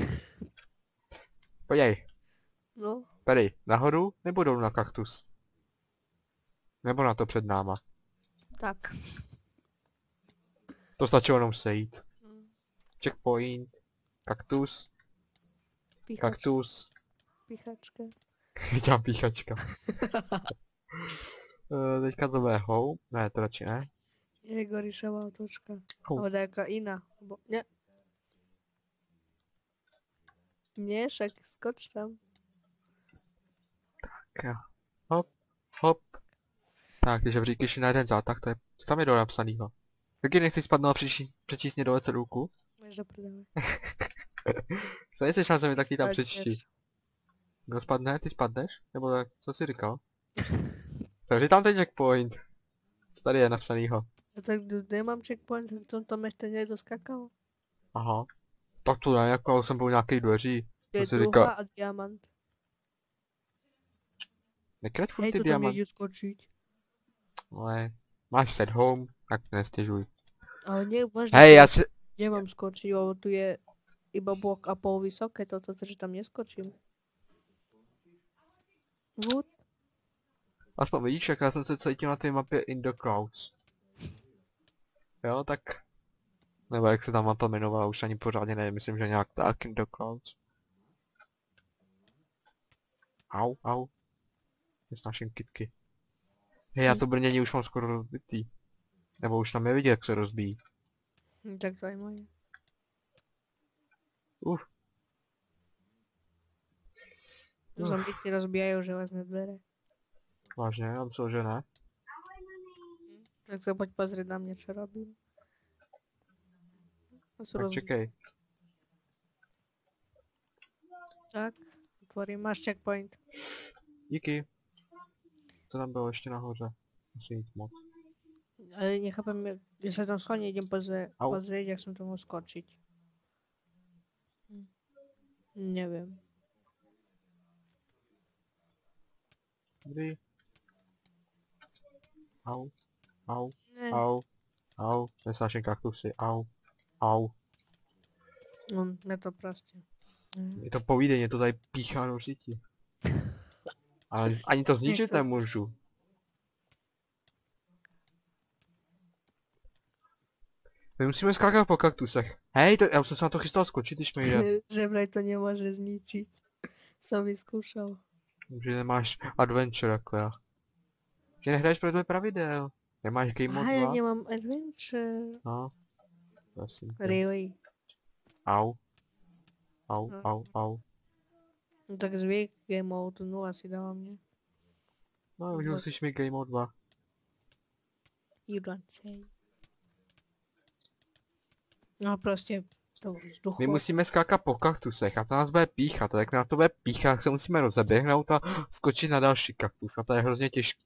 Pojďej, No, tady, nahoru nebo dolů na kaktus? Nebo na to před náma. tak. To stačilo jenom sejít. Mm. Checkpoint, kaktus, Píchač, kaktus. píchačka. Dělám píchačka. Eh, teďka to bude hou. Ne, to radši ne. Je Gorišová otočka. Hou. Alebo nejaká iná. Bo... Nie. Nie, však skoč tam. Tak, hop, hop. Tak, ty žebříky šli na jeden zátah, to je, co tam je dole napsanýho. Taky nechci spadnout a přečíst, přečíst mě dole celou. Máš do prdele. Co nejsi na zemi, tak ti tam Spadneš. přečti. Kdo spadne? Ty spadneš? Nebo tak, co jsi říkal? Takže tam ten checkpoint. Co tady je napsanýho? A tak tu nemám checkpoint, tak som tam ešte nedoskakal. Aha. Tak to ne, jako jsem byl u nějakých dveří. To je si druhá říkal? a diamant. Nekrať furt Hej, ty tu tam diamant. nejde skočiť. Ale máš set home, tak to nestěžuj. Ale nie, vážne. Hej, já si... Nemám skočiť, lebo tu je iba blok a pol vysoké toto, takže tam neskočím. Wood. Aspoň vidíš, jak já jsem se cítil na té mapě In the Clouds. Jo, tak... Nebo jak se ta mapa jmenovala, už ani pořádně nevím, myslím, že nějak tak In the Clouds. Au, au. Nesnáším kytky. Hej, já to brnění už mám skoro rozbitý. Nebo už tam je vidět, jak se rozbíjí. Hm, tak to je moje. Uf. Uf. Zombíci rozbíjají železné dvere. Vážně, já myslel, že ne. Tak se pojď pozrieť na mě, čo robím. To sú Tak rozbí- čekej. Tak, otvorím, máš checkpoint. Díky. Co tam bylo ještě nahoře? Asi nic moc. Ale nechápem, ja sa tam schválne idem pozrie- Au. pozrieť, jak som to mohol skočiť. Hm. Neviem. Dobrý. Au. Au. Ne, Au. Au. Nesnáším kaktusy. Au. Au. no, je to proste. Hm. Je to povídej, mě to tady píchá do řiti. Ale ani to zničit Nechce. nemůžu. My musíme skákat po kaktusech. Hej, to, já už jsem se na to chystal skočit, když mi jde. Že vraj to nemôže zničiť. Som vyskúšal. Že nemáš adventure jako já. Že nehraješ podle pravidel. Nemáš game mode Aha, ja dva? nemám adventure. No. Prosím tě. Really? Au. Au, No. au, au. No tak zvyk game mode nula si dala mne. No, už No. musíš mít game mode dva. You don't say. No prostě to vzduchu. My musíme skákat po kaktusech a to nás bude píchat. A jak nás to bude píchat, tak se musíme rozeběhnout a skočit na další kaktus. A to je hrozně těžké.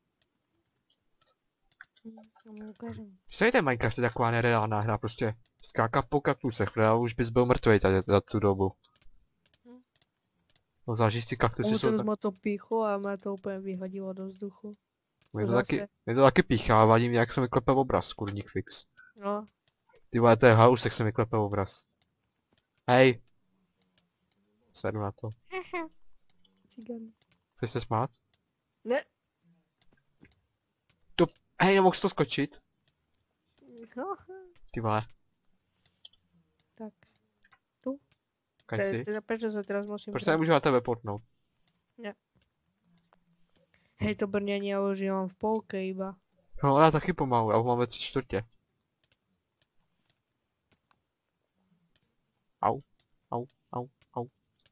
No, mu ukážem. Přijde Minecraft je taková nereálná hra, prostě skákat po kaktusech, protože už bys byl mrtvý tady za tu dobu. Hm. No záží ty kaktusy On jsou teraz tak... ma to píchu a ma to úplně vyhodilo do vzduchu. Mě to, zase. taky, mě to taky píchá, vadím, jak se mi klepe obraz, kurník fix. No, Ty vole, to je house, jak se mi klepe obraz. Hej! Sedu na to. cigan. Chceš se smát? Ne. To... Hej, nemohl jsi to skočit? No, Ty vole, tak. kaň si? Teda prečo sa teraz musím... Proč se nemůžu na tebe potnout? Hej, to brnění ja už mám v polke iba. No, já taky pomalu, já už mám ve tři čtvrtě. Au, au, au, au.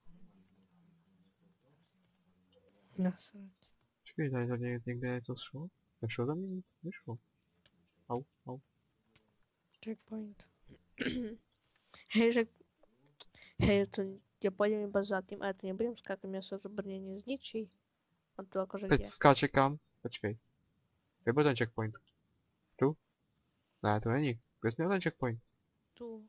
Nasrať. Počkej, tady to někde, někde něco šlo? Nešlo tam nic? Nešlo. Au, au. Checkpoint. Hej, že... Hej, to... Ja pôjdem iba za tým, a ja to nebudem skákať, mňa sa to brnenie zničí. A to akože Teď kde? skáče kam? Počkej. Kde byl ten checkpoint? Tu? Ne, to není. Kde jsi měl ten checkpoint? Tu.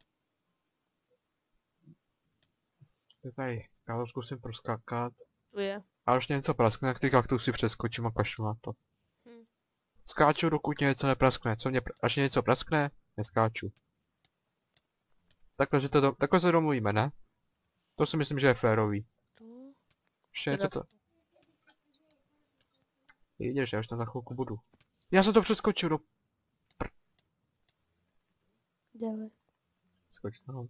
Je tady. Já to zkusím proskákat. Tu je. A už něco praskne, jak ty kaktusy přeskočím a kašlu na to. Hm. Skáču, dokud něco nepraskne. Co mě, pr- až něco praskne, neskáču. Takhle, že to do, takhle se domluvíme, ne? To si myslím, že je férový. Tu. Ještě Teda něco to... Jdeš, já už tam za chvilku budu. Já jsem to přeskočil do... Ďalej. Skoč tam.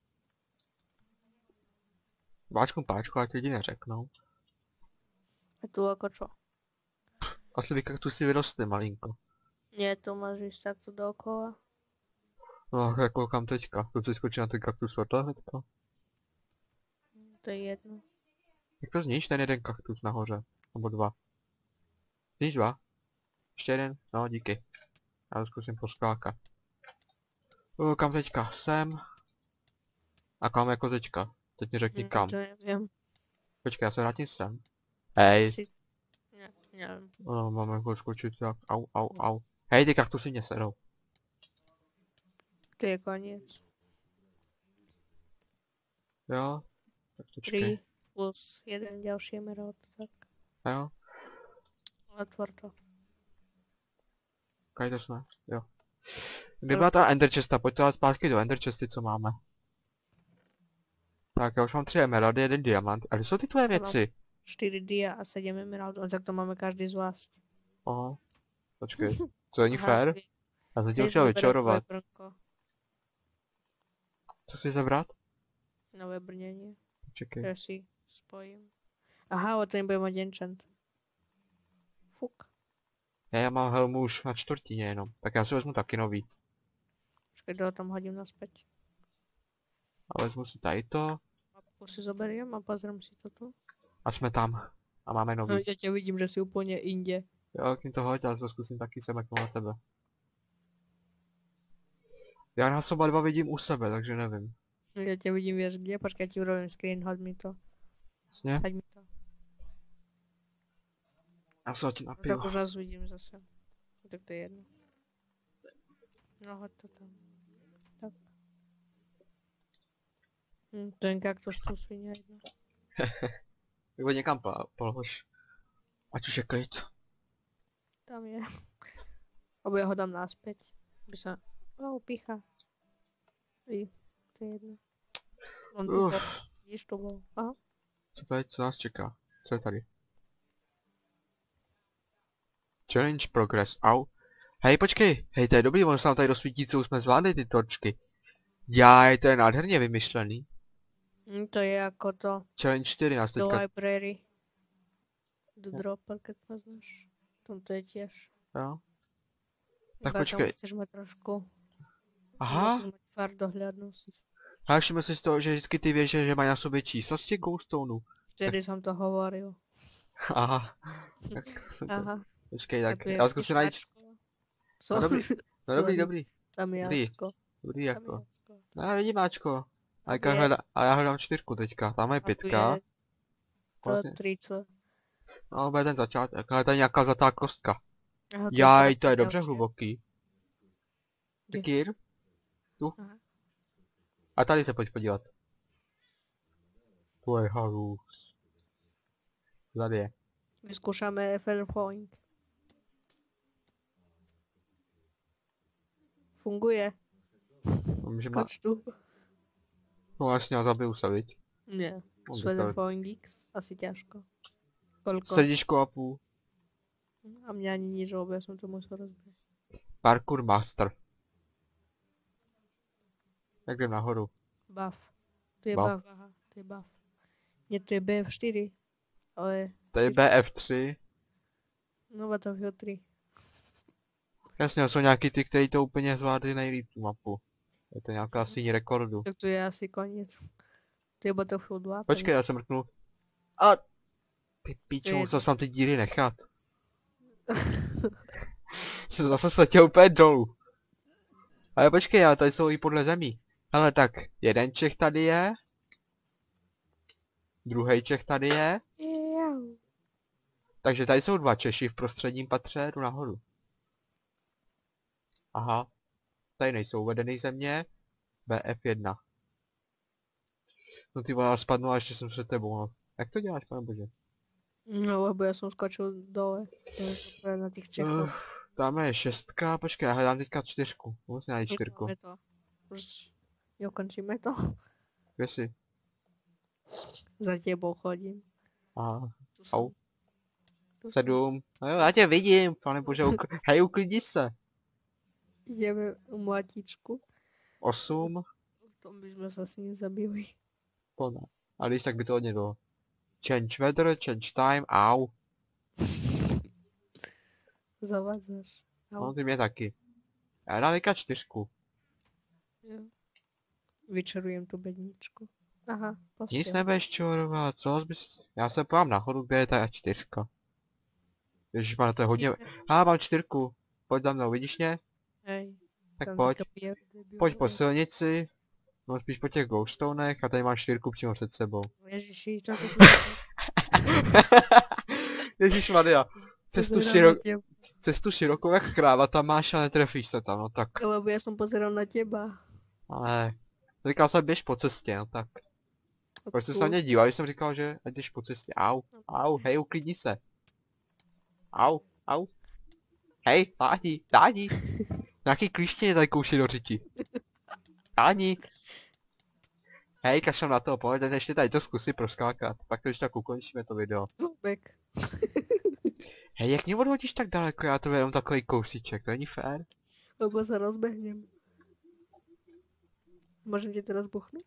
Váčku páčku, ať lidi neřeknou. A tu ako čo? Asi ty kaktusy vyrostly malinko. Nie, tu máš ísť takto dookola. No, jako kam teďka? To si skočí na ten kaktus vedle hnedka. To je jedno. Jak to zníš ten jeden kaktus nahoře? Nebo dva? Zníš dva? Ještě jeden? No, díky. Já to zkusím poskákat. O, kam teďka? Sem. A kam jako teďka? Teď mi řekni Hm, kam. To neviem. Počkej, já se vrátím sem. Hej. Si... Ne, neviem. No, mám jako skočit jak. Au, au, au. Hej, ty kaktusy mě serou. To je koniec. Jo? Tak počkej. tri plus jeden ďalší emerald, tak Jo? otvor to. Kaj to jsme? Jo. Kde byla ta ender chesta? Pojď to dát zpátky do ender chesty, co máme. Tak, já už mám tři emeraldy, jeden diamant. A kde jsou ty tvoje věci? čtyři dia a sedm emeraldů. No tak to máme každý zvlášť. Aha. Počkej, to není Aha, fér? ty- Já jsem tě ty chtěl zoberem vyčarovat. tvoje brnko. Co chceš zabrat? Nové brnění. Čekej. Já si spojím. Aha, ale to nebude mať enchant. Fuk. Já, já mám helmu už na čtvrtině jenom, tak já si vezmu taky nový. Počkej, to tam hodím naspäť. A vezmu si tady to Mapku si zoberiem a pozriem si to tu. a jsme tam. A máme No, nový. já tě vidím, že jsi úplně jinde. Jo, k mi to hoď, já to zkusím taky se mrknout na tebe. Já nás oba dva vidím u sebe, takže nevím. Já tě vidím, víš kde? Počkej, já ti urobím screen, hoď mi to. Jasně? Hoď mi to. Já se ti No, napiju. tak už nás vidím zase. Tak to je jedno. No, hoď to tam. Tak. Hm, ten kaktus tu svině jedno. Tak ho někam po- polož. Ať už je klid. Tam je. Abo já ho dám naspäť. By sa... Oh, pícha. I, to je jedno. On tu bol. Uf, Vidíš, to bol. Aha. co teď, co nás čeká? Co je tady? Challenge progress, au. Hej, počkej, hej, to je dobrý, ono se nám tady rozsvítí, co už jsme zvládli ty torčky. Jaj, to je nádherně vymyšlený. Hm, to je jako to. Challenge čtyři nás The teďka, library. The dropper, keď poznáš. Tam to je tiež. jo. Tak Iba počkej. Tam musíš mať trošku. Aha, Musíš mať far dohľadnosť. a všiml si z toho, že vždycky ty věže, že mají na sobě čísla z těch ghostoneů. Vtedy som to hovoril. Aha. Tak, super. Aha. Počkej, A tak tu je já zkusím najít. píšačko. No dobrý, no dobrý, Sorry. dobrý, Tam je Dobrý. Ačko. dobrý Tam jako. je Ačko. No vidím Ačko. A, Tam jaká je- hledá, a já hledám čtyřku teďka, tam je A tu pětka. je to Vlastně, trice. no bude ten začátek, ale tady je nějaká zlatá kostka. Aha, Jaj, to je zase dobře ďalšie. hluboký. Kde? Kýr? Tu. Aha. A tady se pojď podívat. Tu je halus. Tady je. Vyskúšame Featherfalling. Funguje. No, že má, Skoč tu. no jasně, a zabiju se, viď? Nie. No, S to je- Featherfalling X asi ťažko. Koľko? Srdíčko a půl. A mňa ani nič, lebo ja som to musel rozbiť. Parkour master. Jak jdem nahoru. Buff. To je Buff. buff, aha. To je buff. Nie, to je B F čtyři. Ale... To je B F tři. No, Battlefield tri. Jasně, jsou nějaký ty, kteří to úplně zvládli nejlíp tu mapu. Je to nějaká síň rekordu. Tak to je asi koniec. To je Battlefield dva. to Počkej, já jsem mrknul. A ty píčo, To je- musel jsem ty díry nechat. Jsem zase sletěl úplně dolů. Ale počkej, ale tady jsou i podle zemí. Hele, tak, jeden Čech tady je. Druhý Čech tady je. Jau. Takže tady jsou dva Češi v prostředním patře, jdu nahoru. Aha. Tady nejsou uvedený země. B F jedna. No ty vole, já spadnu a ještě jsem před tebou, no. Jak to děláš, pane bože? No, lebo ja som skočil dole. To je práve na tých Čechov. Uh, tam je šestka, počkej, já hledám teďka čtyřku. Musím najít čtyřku. Ukončíme to. Už neukončíme to. Kde jsi? Za tebou chodím. Aha, Tu som. Au. Tu som. sedm. No jo, já tě vidím, pane bože, ukl- hej, uklidni se. Ideme u mlatičku. osm, V tom by sme sa asi nezabili. to ne. A když tak by to hodně bylo. Change weather, change time, au. Zavádzaš. No ty mě taky. Já dám teďka čtyřku. Jo. Vyčarujem tu bedničku. Aha, postel. Nic nebudeš čorovat, co bys... Já se pojám nahoru, kde je ta čtyřka. Ježišmane, to je hodně... A mám čtyřku. Pojď za mnou, vidíš mě? Hej. Tak tam pojď. teďka pije debil. Pojď po silnici. No spíš po těch glowstonech a tady máš čtyřku přímo před sebou. Ježiši, čo to Ježišmarja. Cestu, Pozerám širo... na teba. Cestu širokou jak kráva tam máš a netrefíš se tam, no tak. Lebo ja som pozeral na teba. Ale... Říkal jsem, běž po cestě, no tak. Proč jsi se na mě díval, když jsem říkal, že ať jdeš po cestě. Au, au, hej, uklidni se. Au, au. Hej, Ládi, Ládi. Nějaký klíště tady kouši do řiti. Ládi. Hej, kašlem na to, pojď, ještě tady to zkusí proskákat. Pak to už tak ukončíme to video. Zubek. Hej, jak mě odhodíš tak daleko, já to jenom takový kousíček, to není fér? Lebo se rozbehnem. Můžem tě teda zbuchnout?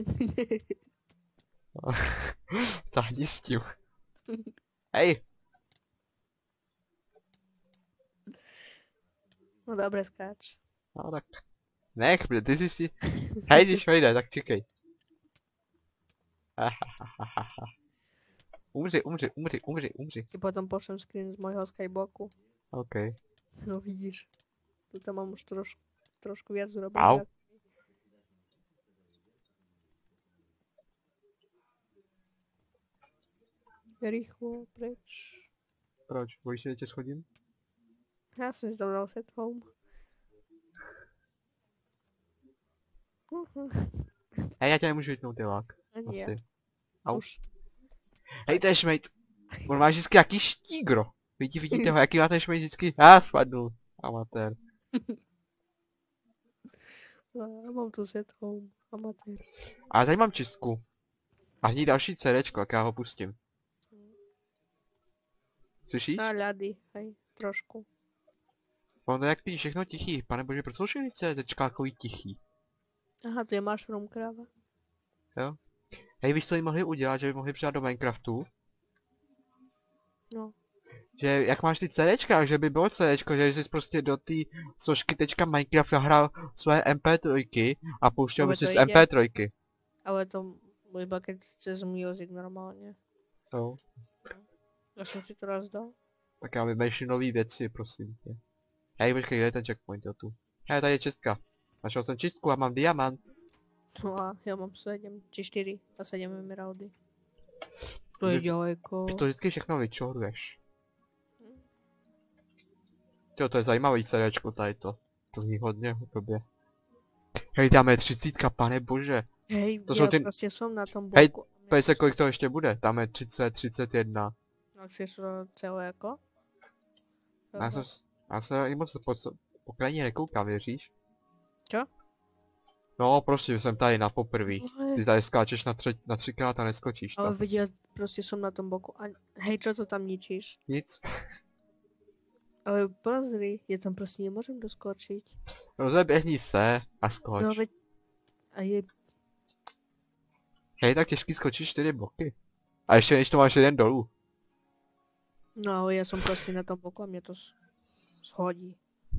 Táhni s tím. Hej! No dobré, skáč. No tak. Nech, protože ty jsi si... Hej, když vejde, tak čekej. Umři, umři, umři, umři, umři. Ti potom pošlem screen z mojho skyboku. OK. No vidíš. Tu tam mám už trošku, trošku viac urobiť. Au. Rýchlo, preč. Proč? Bojíš se, že tě schodím? Já jsem si tam dal set home. Mhm. Hej, já tě nemůžu vytnout, Ivák. Ani já. Asi. Au. Už. Hej, to je šmejt. On má vždycky jaký štígro. Vidí, vidíte ho, jaký má ten šmejt vždycky? Já spadnul. Amatér. No, já mám tu set home. Amatér. A tady mám čistku. A v ní další CDčko, jak já ho pustím. Slyšíš? A ľady, hej, trošku. On jak píš všechno tichý. Pane bože, proč jsou všechny CDčka takový tichý? Aha, tu je mushroom kráva. Hej, víš, co jim mohli udělat, že by mohli přidat do Minecraftu? No. Že jak máš ty CDčka, že by bylo CDčko, že jsi prostě do té složky tečka Minecraft nahrál své em pé tři a pouštěl by Ale si to z ide. em pé tři. Ale to iba keď cez music normálně. No, Já jsem si to raz dal. tak já vymýšlím nový věci, prosím tě. Hej, počkej, kde je ten checkpoint, jo tu. Hej, tady je čistka. Našel jsem čistku a mám diamant. No a já mám sedm, či čtyři a sedm emeraldy. To je Vždyť- ďaleko. Ty to vždycky všechno vyčohruješ. Jo, to je zajímavý CDčko tady to. To zní hodně hudobě. Hej, dáme třicítka, pane bože. Hej, To já jsou ty- prostě jsem na tom Hej, boku. Pej se, kolik to ještě bude. Dáme třicet, třicet jedna. No, chceš to celé jako? Já jsem, s- já se i moc po, po krajině nekoukám, věříš? Čo? No, prostě jsem tady na poprví. Ale, Ty tady skáčeš na, tři, na třikrát a neskočíš ale to. viděl, prostě jsem na tom boku. A hej, čo to tam ničíš? Nic. Ale pozri, já tam prostě nemůžem doskočit. Rozeběhni se a skoč. No veď... A je... Hej, tak těžký skočíš čtyři bloky. A ještě než to máš jeden dolů. No ale já jsem prostě na tom boku a mě to s- shodí.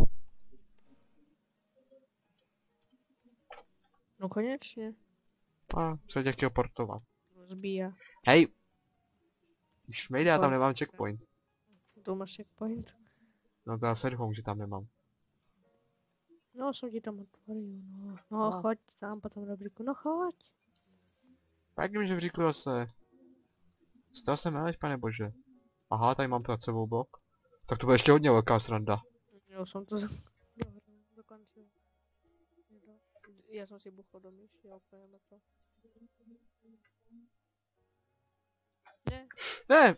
No konečně. A co tě chtěl portovat. Rozbíja. Hej! Když mi jde, já tam Pojď nemám se. checkpoint. Tu máš checkpoint. No to já se doufám, že tam nemám. No, jsem ti tam otvoril, no. No, No. no. choď tam potom rubriku, no choď. Jak vím, že v říku zase. Stal se meleš, pane bože. Aha, tady mám před sebou blok. Tak to bude ještě hodně velká sranda. Jo, jsem to z- dokončil. Já jsem si buchl do myši a úplně na to. Ne, Ne!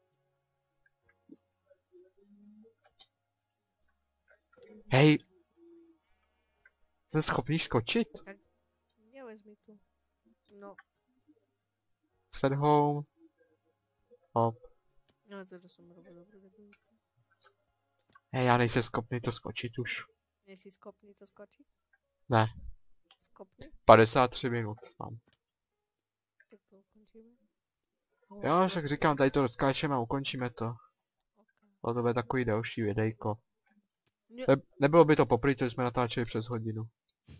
Hej! Jsem schopný skočit? nevez mi tu. No, Set home. Hop. no to jsem robil dobrý debil. Hej, já nejsem schopný to skočit už. Nejsi schopný to skočit? Ne. Schopný? padesát tři minut mám. Tak to ukončíme. No, Jo, však říkám, tady to rozkáčeme a ukončíme to. okay. To bude takový delší videjko. Ne, Ne, nebylo by to poprvé, co jsme natáčeli přes hodinu.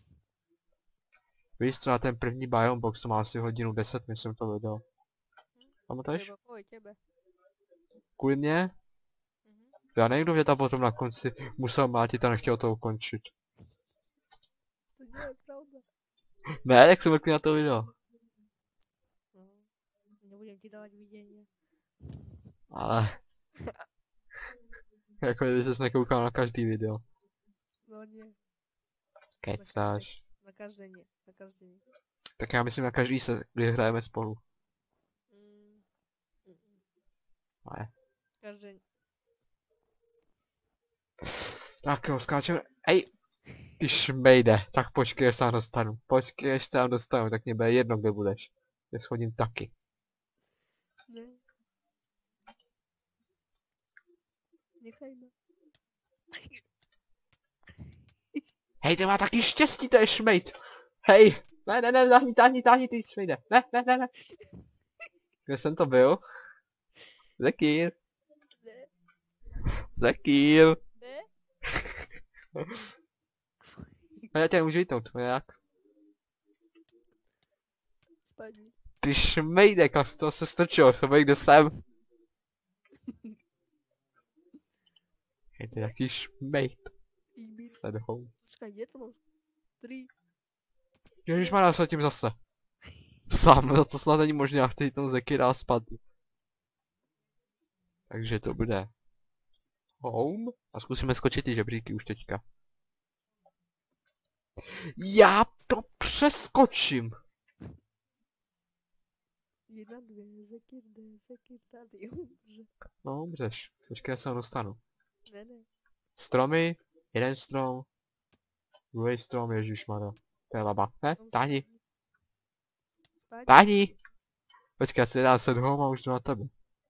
Víš co, na ten první biome box to má asi hodinu deset, myslím to video. Pamatuješ? třeba kvůli tebe. Kvůli mě? Mhm. Já nevím, kdo tam potom na konci musel mátit a nechtěl to ukončit. To nie je pravda. Ne, jak jsem mrkli na to video. No, nebudem ti dávat vidění. Ale... jako kdyby ses nekoukal na každý video. No nie, Kecáš. na každé nie, na každé nie. Tak já myslím na každý se, kdy hrajeme spolu. Mm, mm, mm. Ne. Každé Tak jo, skáčeme. Ej! Ty šmejde, tak počkej, až se tam dostanu. Počkej, až se tam dostanu, tak mě bude jedno, kde budeš. Já schodím taky. Ne. Nechaj mě. Hej, ty má taky štěstí, to je šmejd. Hej, ne, ne, ne, táhni, táhni, táhni, ty šmejde. Ne, ne, ne, ne. Kde jsem to byl? Zekýr. Ne. Zekýr. Ne. A já tě můžu jít jak? Spadni. Ty šmejde, kam z toho se strčil, jsem kde jsem. Hej, ty jaký šmejd. Ibi. Sedhou. Počkej, kde to mám? Tři. Ježišmarja, se tím zase. Sám, no to snad není možné, až teď tam Zekira spadl. Takže to bude home a zkusíme skočit ty žebříky už teďka. Já to přeskočím. Jedna, dvě, Zekir jde, Zekir tady, umře. No, umřeš. Počkej, já se ho dostanu. Ne, ne. Stromy, jeden strom, druhý strom, ježišmarja. To je laba. Ne, táhni, Spadni. táhni. Počkej, já si dám set home a už jdu na tebe.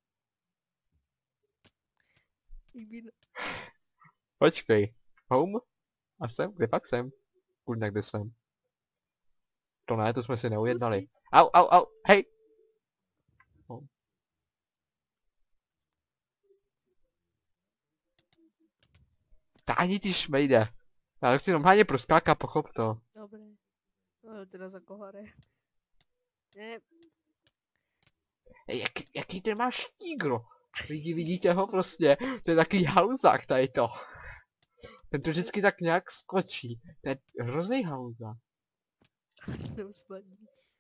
Ibi. Počkej, home? A jsem? Kde pak jsem? Kurňa, kde jsem? To ne, to jsme si neujednali. Au, au, au, hej! Home. Táhni ty šmejde. Já chci normálně proskákat, pochop to. Dobré. No, teda za kohare. Ne, Hej, jak, jaký ty máš tígro? Lidi, vidíte ho prostě? To je takový hauzák tady to. Ten to vždycky tak nějak skočí. To je hrozný hauzák. no, spadni.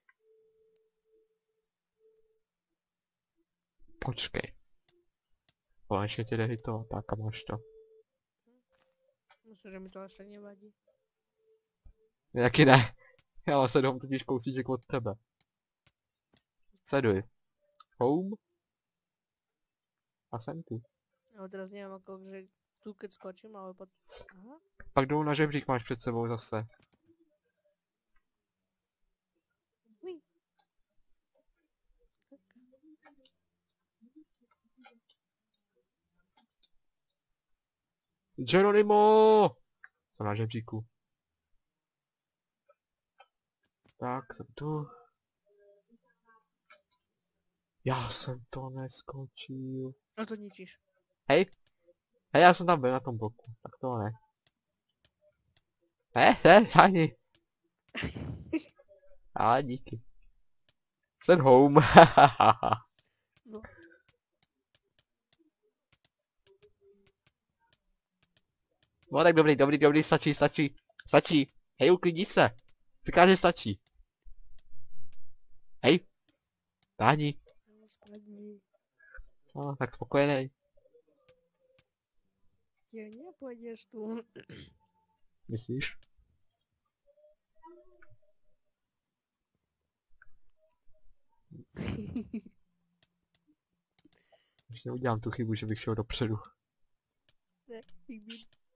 Počkej. Konečně tě jde hitovat, tak a máš to. Myslím, že mi to až tak nevadí. Jaký ne. Já se dom totiž kousíček od tebe. Sleduj. Home. A jsem tu. No, teraz nevím, jako, že tu keď skočím, ale pot... Aha. Pak jdou na žebřík máš před sebou zase. Ui. Geronimo! Jsem na žebříku. Tak, jsem tu. Já jsem to neskočil. No to ničíš. Hej. Hej, já jsem tam byl na tom bloku. Tak to ne. Hej, hej, ani. A díky. Jsem home. No. No tak dobrý, dobrý, dobrý, stačí, stačí, stačí. Hej, uklidni se. Říká, že stačí. Hej. Táhni. No, spadni. No, tak spokojený. Tě nepůjdeš tu. Myslíš? Už neudělám tu chybu, že bych šel dopředu. Ne, Ibi.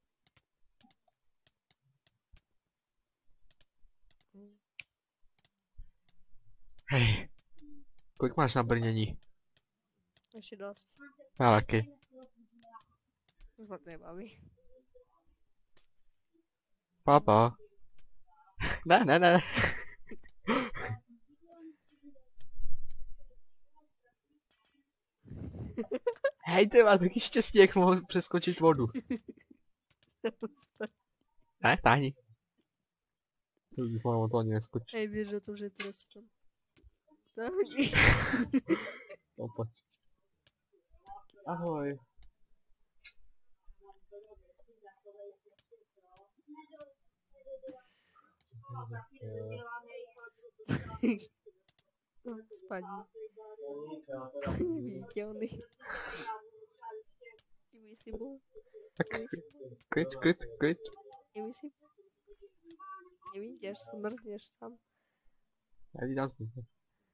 Hej. Kolik máš na brnění? Ještě dost. Já taky. Už mě to nebaví. Papa. Ne, ne, ne. Hej, ty má taky štěstí, jak mohl přeskočit vodu. Ne, táhni. To bys mohl to ani neskočit. Hej, víš o tom, že teraz tam. Tak. No, pojď. Ahoj. No, spadni. Neviditelný. Invisible. Tak, klid, klid, klid. Invisible. Nevidíš, smrzneš tam. Já ti dám zbytek.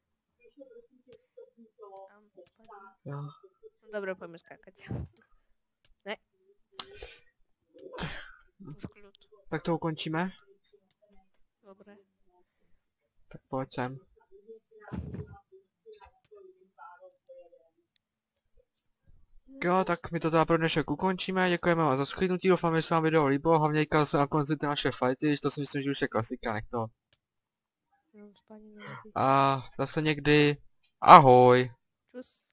Tam, spadni. Jo. No dobré, pojďme skákat. Ne. Už klid. tak to ukončíme. Dobré. Tak pojď sem. Jo, tak my to teda pro dnešek ukončíme, děkujeme vám za shlédnutí, doufám, že se vám video líbilo, hlavně teďka se na konci ty naše fighty, to si myslím, že už je klasika, nech to. Jenom spaní nevadí. A zase někdy, ahoj. Čus.